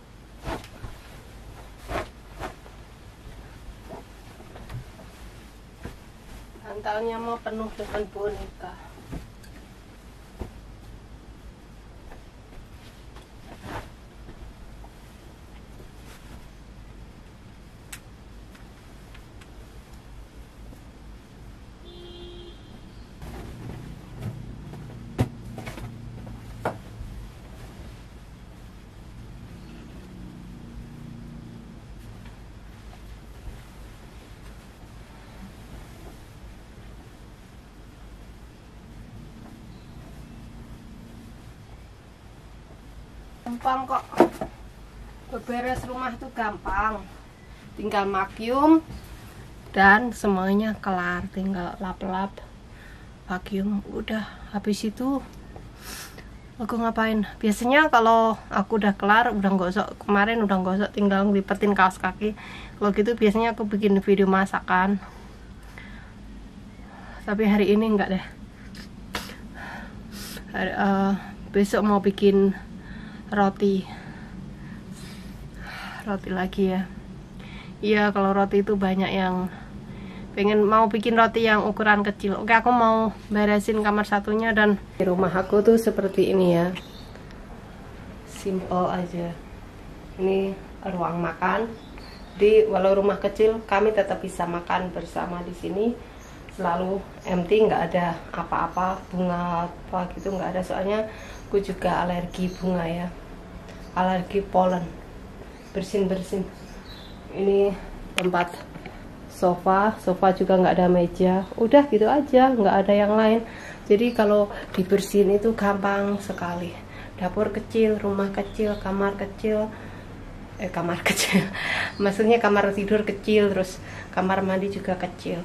Bantalnya mau penuh dengan boneka. Gampang kok, beberes rumah itu gampang, tinggal vacuum dan semuanya kelar, tinggal lap-lap, vacuum, udah. Habis itu aku ngapain? Biasanya kalau aku udah kelar, udah gosok, kemarin udah gosok, tinggal ngelipetin kaos kaki. Kalau gitu biasanya aku bikin video masakan, tapi hari ini enggak deh. Besok mau bikin roti lagi ya. Iya, kalau roti itu banyak yang mau bikin roti yang ukuran kecil. Oke, aku mau beresin kamar satunya. Dan di rumah aku tuh seperti ini ya, simple aja. Ini ruang makan, Jadi walau rumah kecil, kami tetap bisa makan bersama di sini. Selalu empty, nggak ada apa-apa, bunga apa gitu nggak ada. Soalnya aku juga alergi bunga ya, alergi polen. Bersin-bersin. Ini tempat sofa juga nggak ada meja. Udah gitu aja, nggak ada yang lain. Jadi kalau dibersihin itu gampang sekali. Dapur kecil, rumah kecil, kamar kecil. Kamar kecil. Maksudnya kamar tidur kecil, terus kamar mandi juga kecil.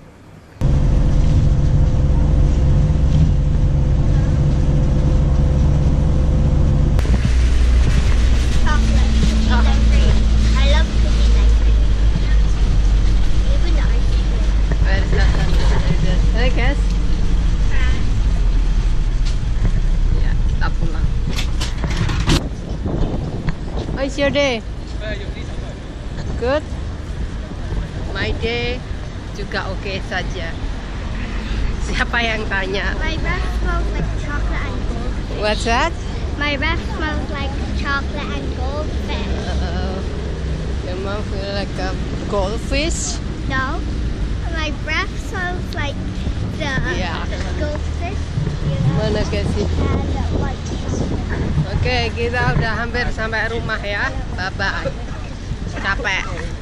How's your day? Good. My day juga oke saja. Siapa yang tanya? My breath smells like chocolate and goldfish. What's that? My breath smells like chocolate and goldfish. Your mouth feel like a goldfish? No, my breath smells like the Yeah. goldfish. You know, Mana kasih? and white chocolate. Oke, kita udah hampir sampai rumah ya. Bye-bye. Capek.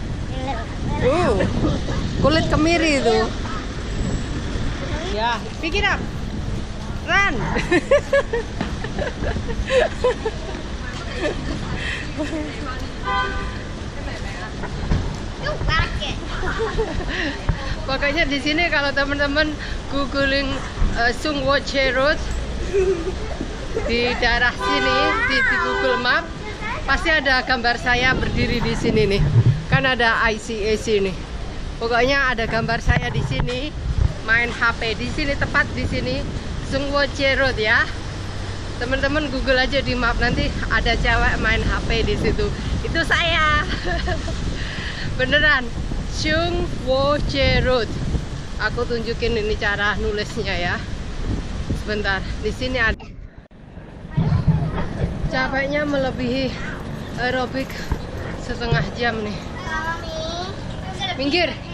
Kulit kemiri itu. Ya, pick it up. Run. You whack it. Pokoknya di sini kalau teman-teman googling Sungwo Che Road di daerah sini di Google Map, pasti ada gambar saya berdiri di sini nih. Kan ada ICAC nih. Pokoknya ada gambar saya di sini main HP di sini, tepat di sini Sungwo Che Road ya. Teman-teman Google aja di map, nanti ada cewek main HP di situ. Itu saya. Beneran. Sungwo Che Road. Aku tunjukin ini cara nulisnya ya. Sebentar. Di sini ada. Capeknya melebihi aerobik setengah jam nih. Minggir.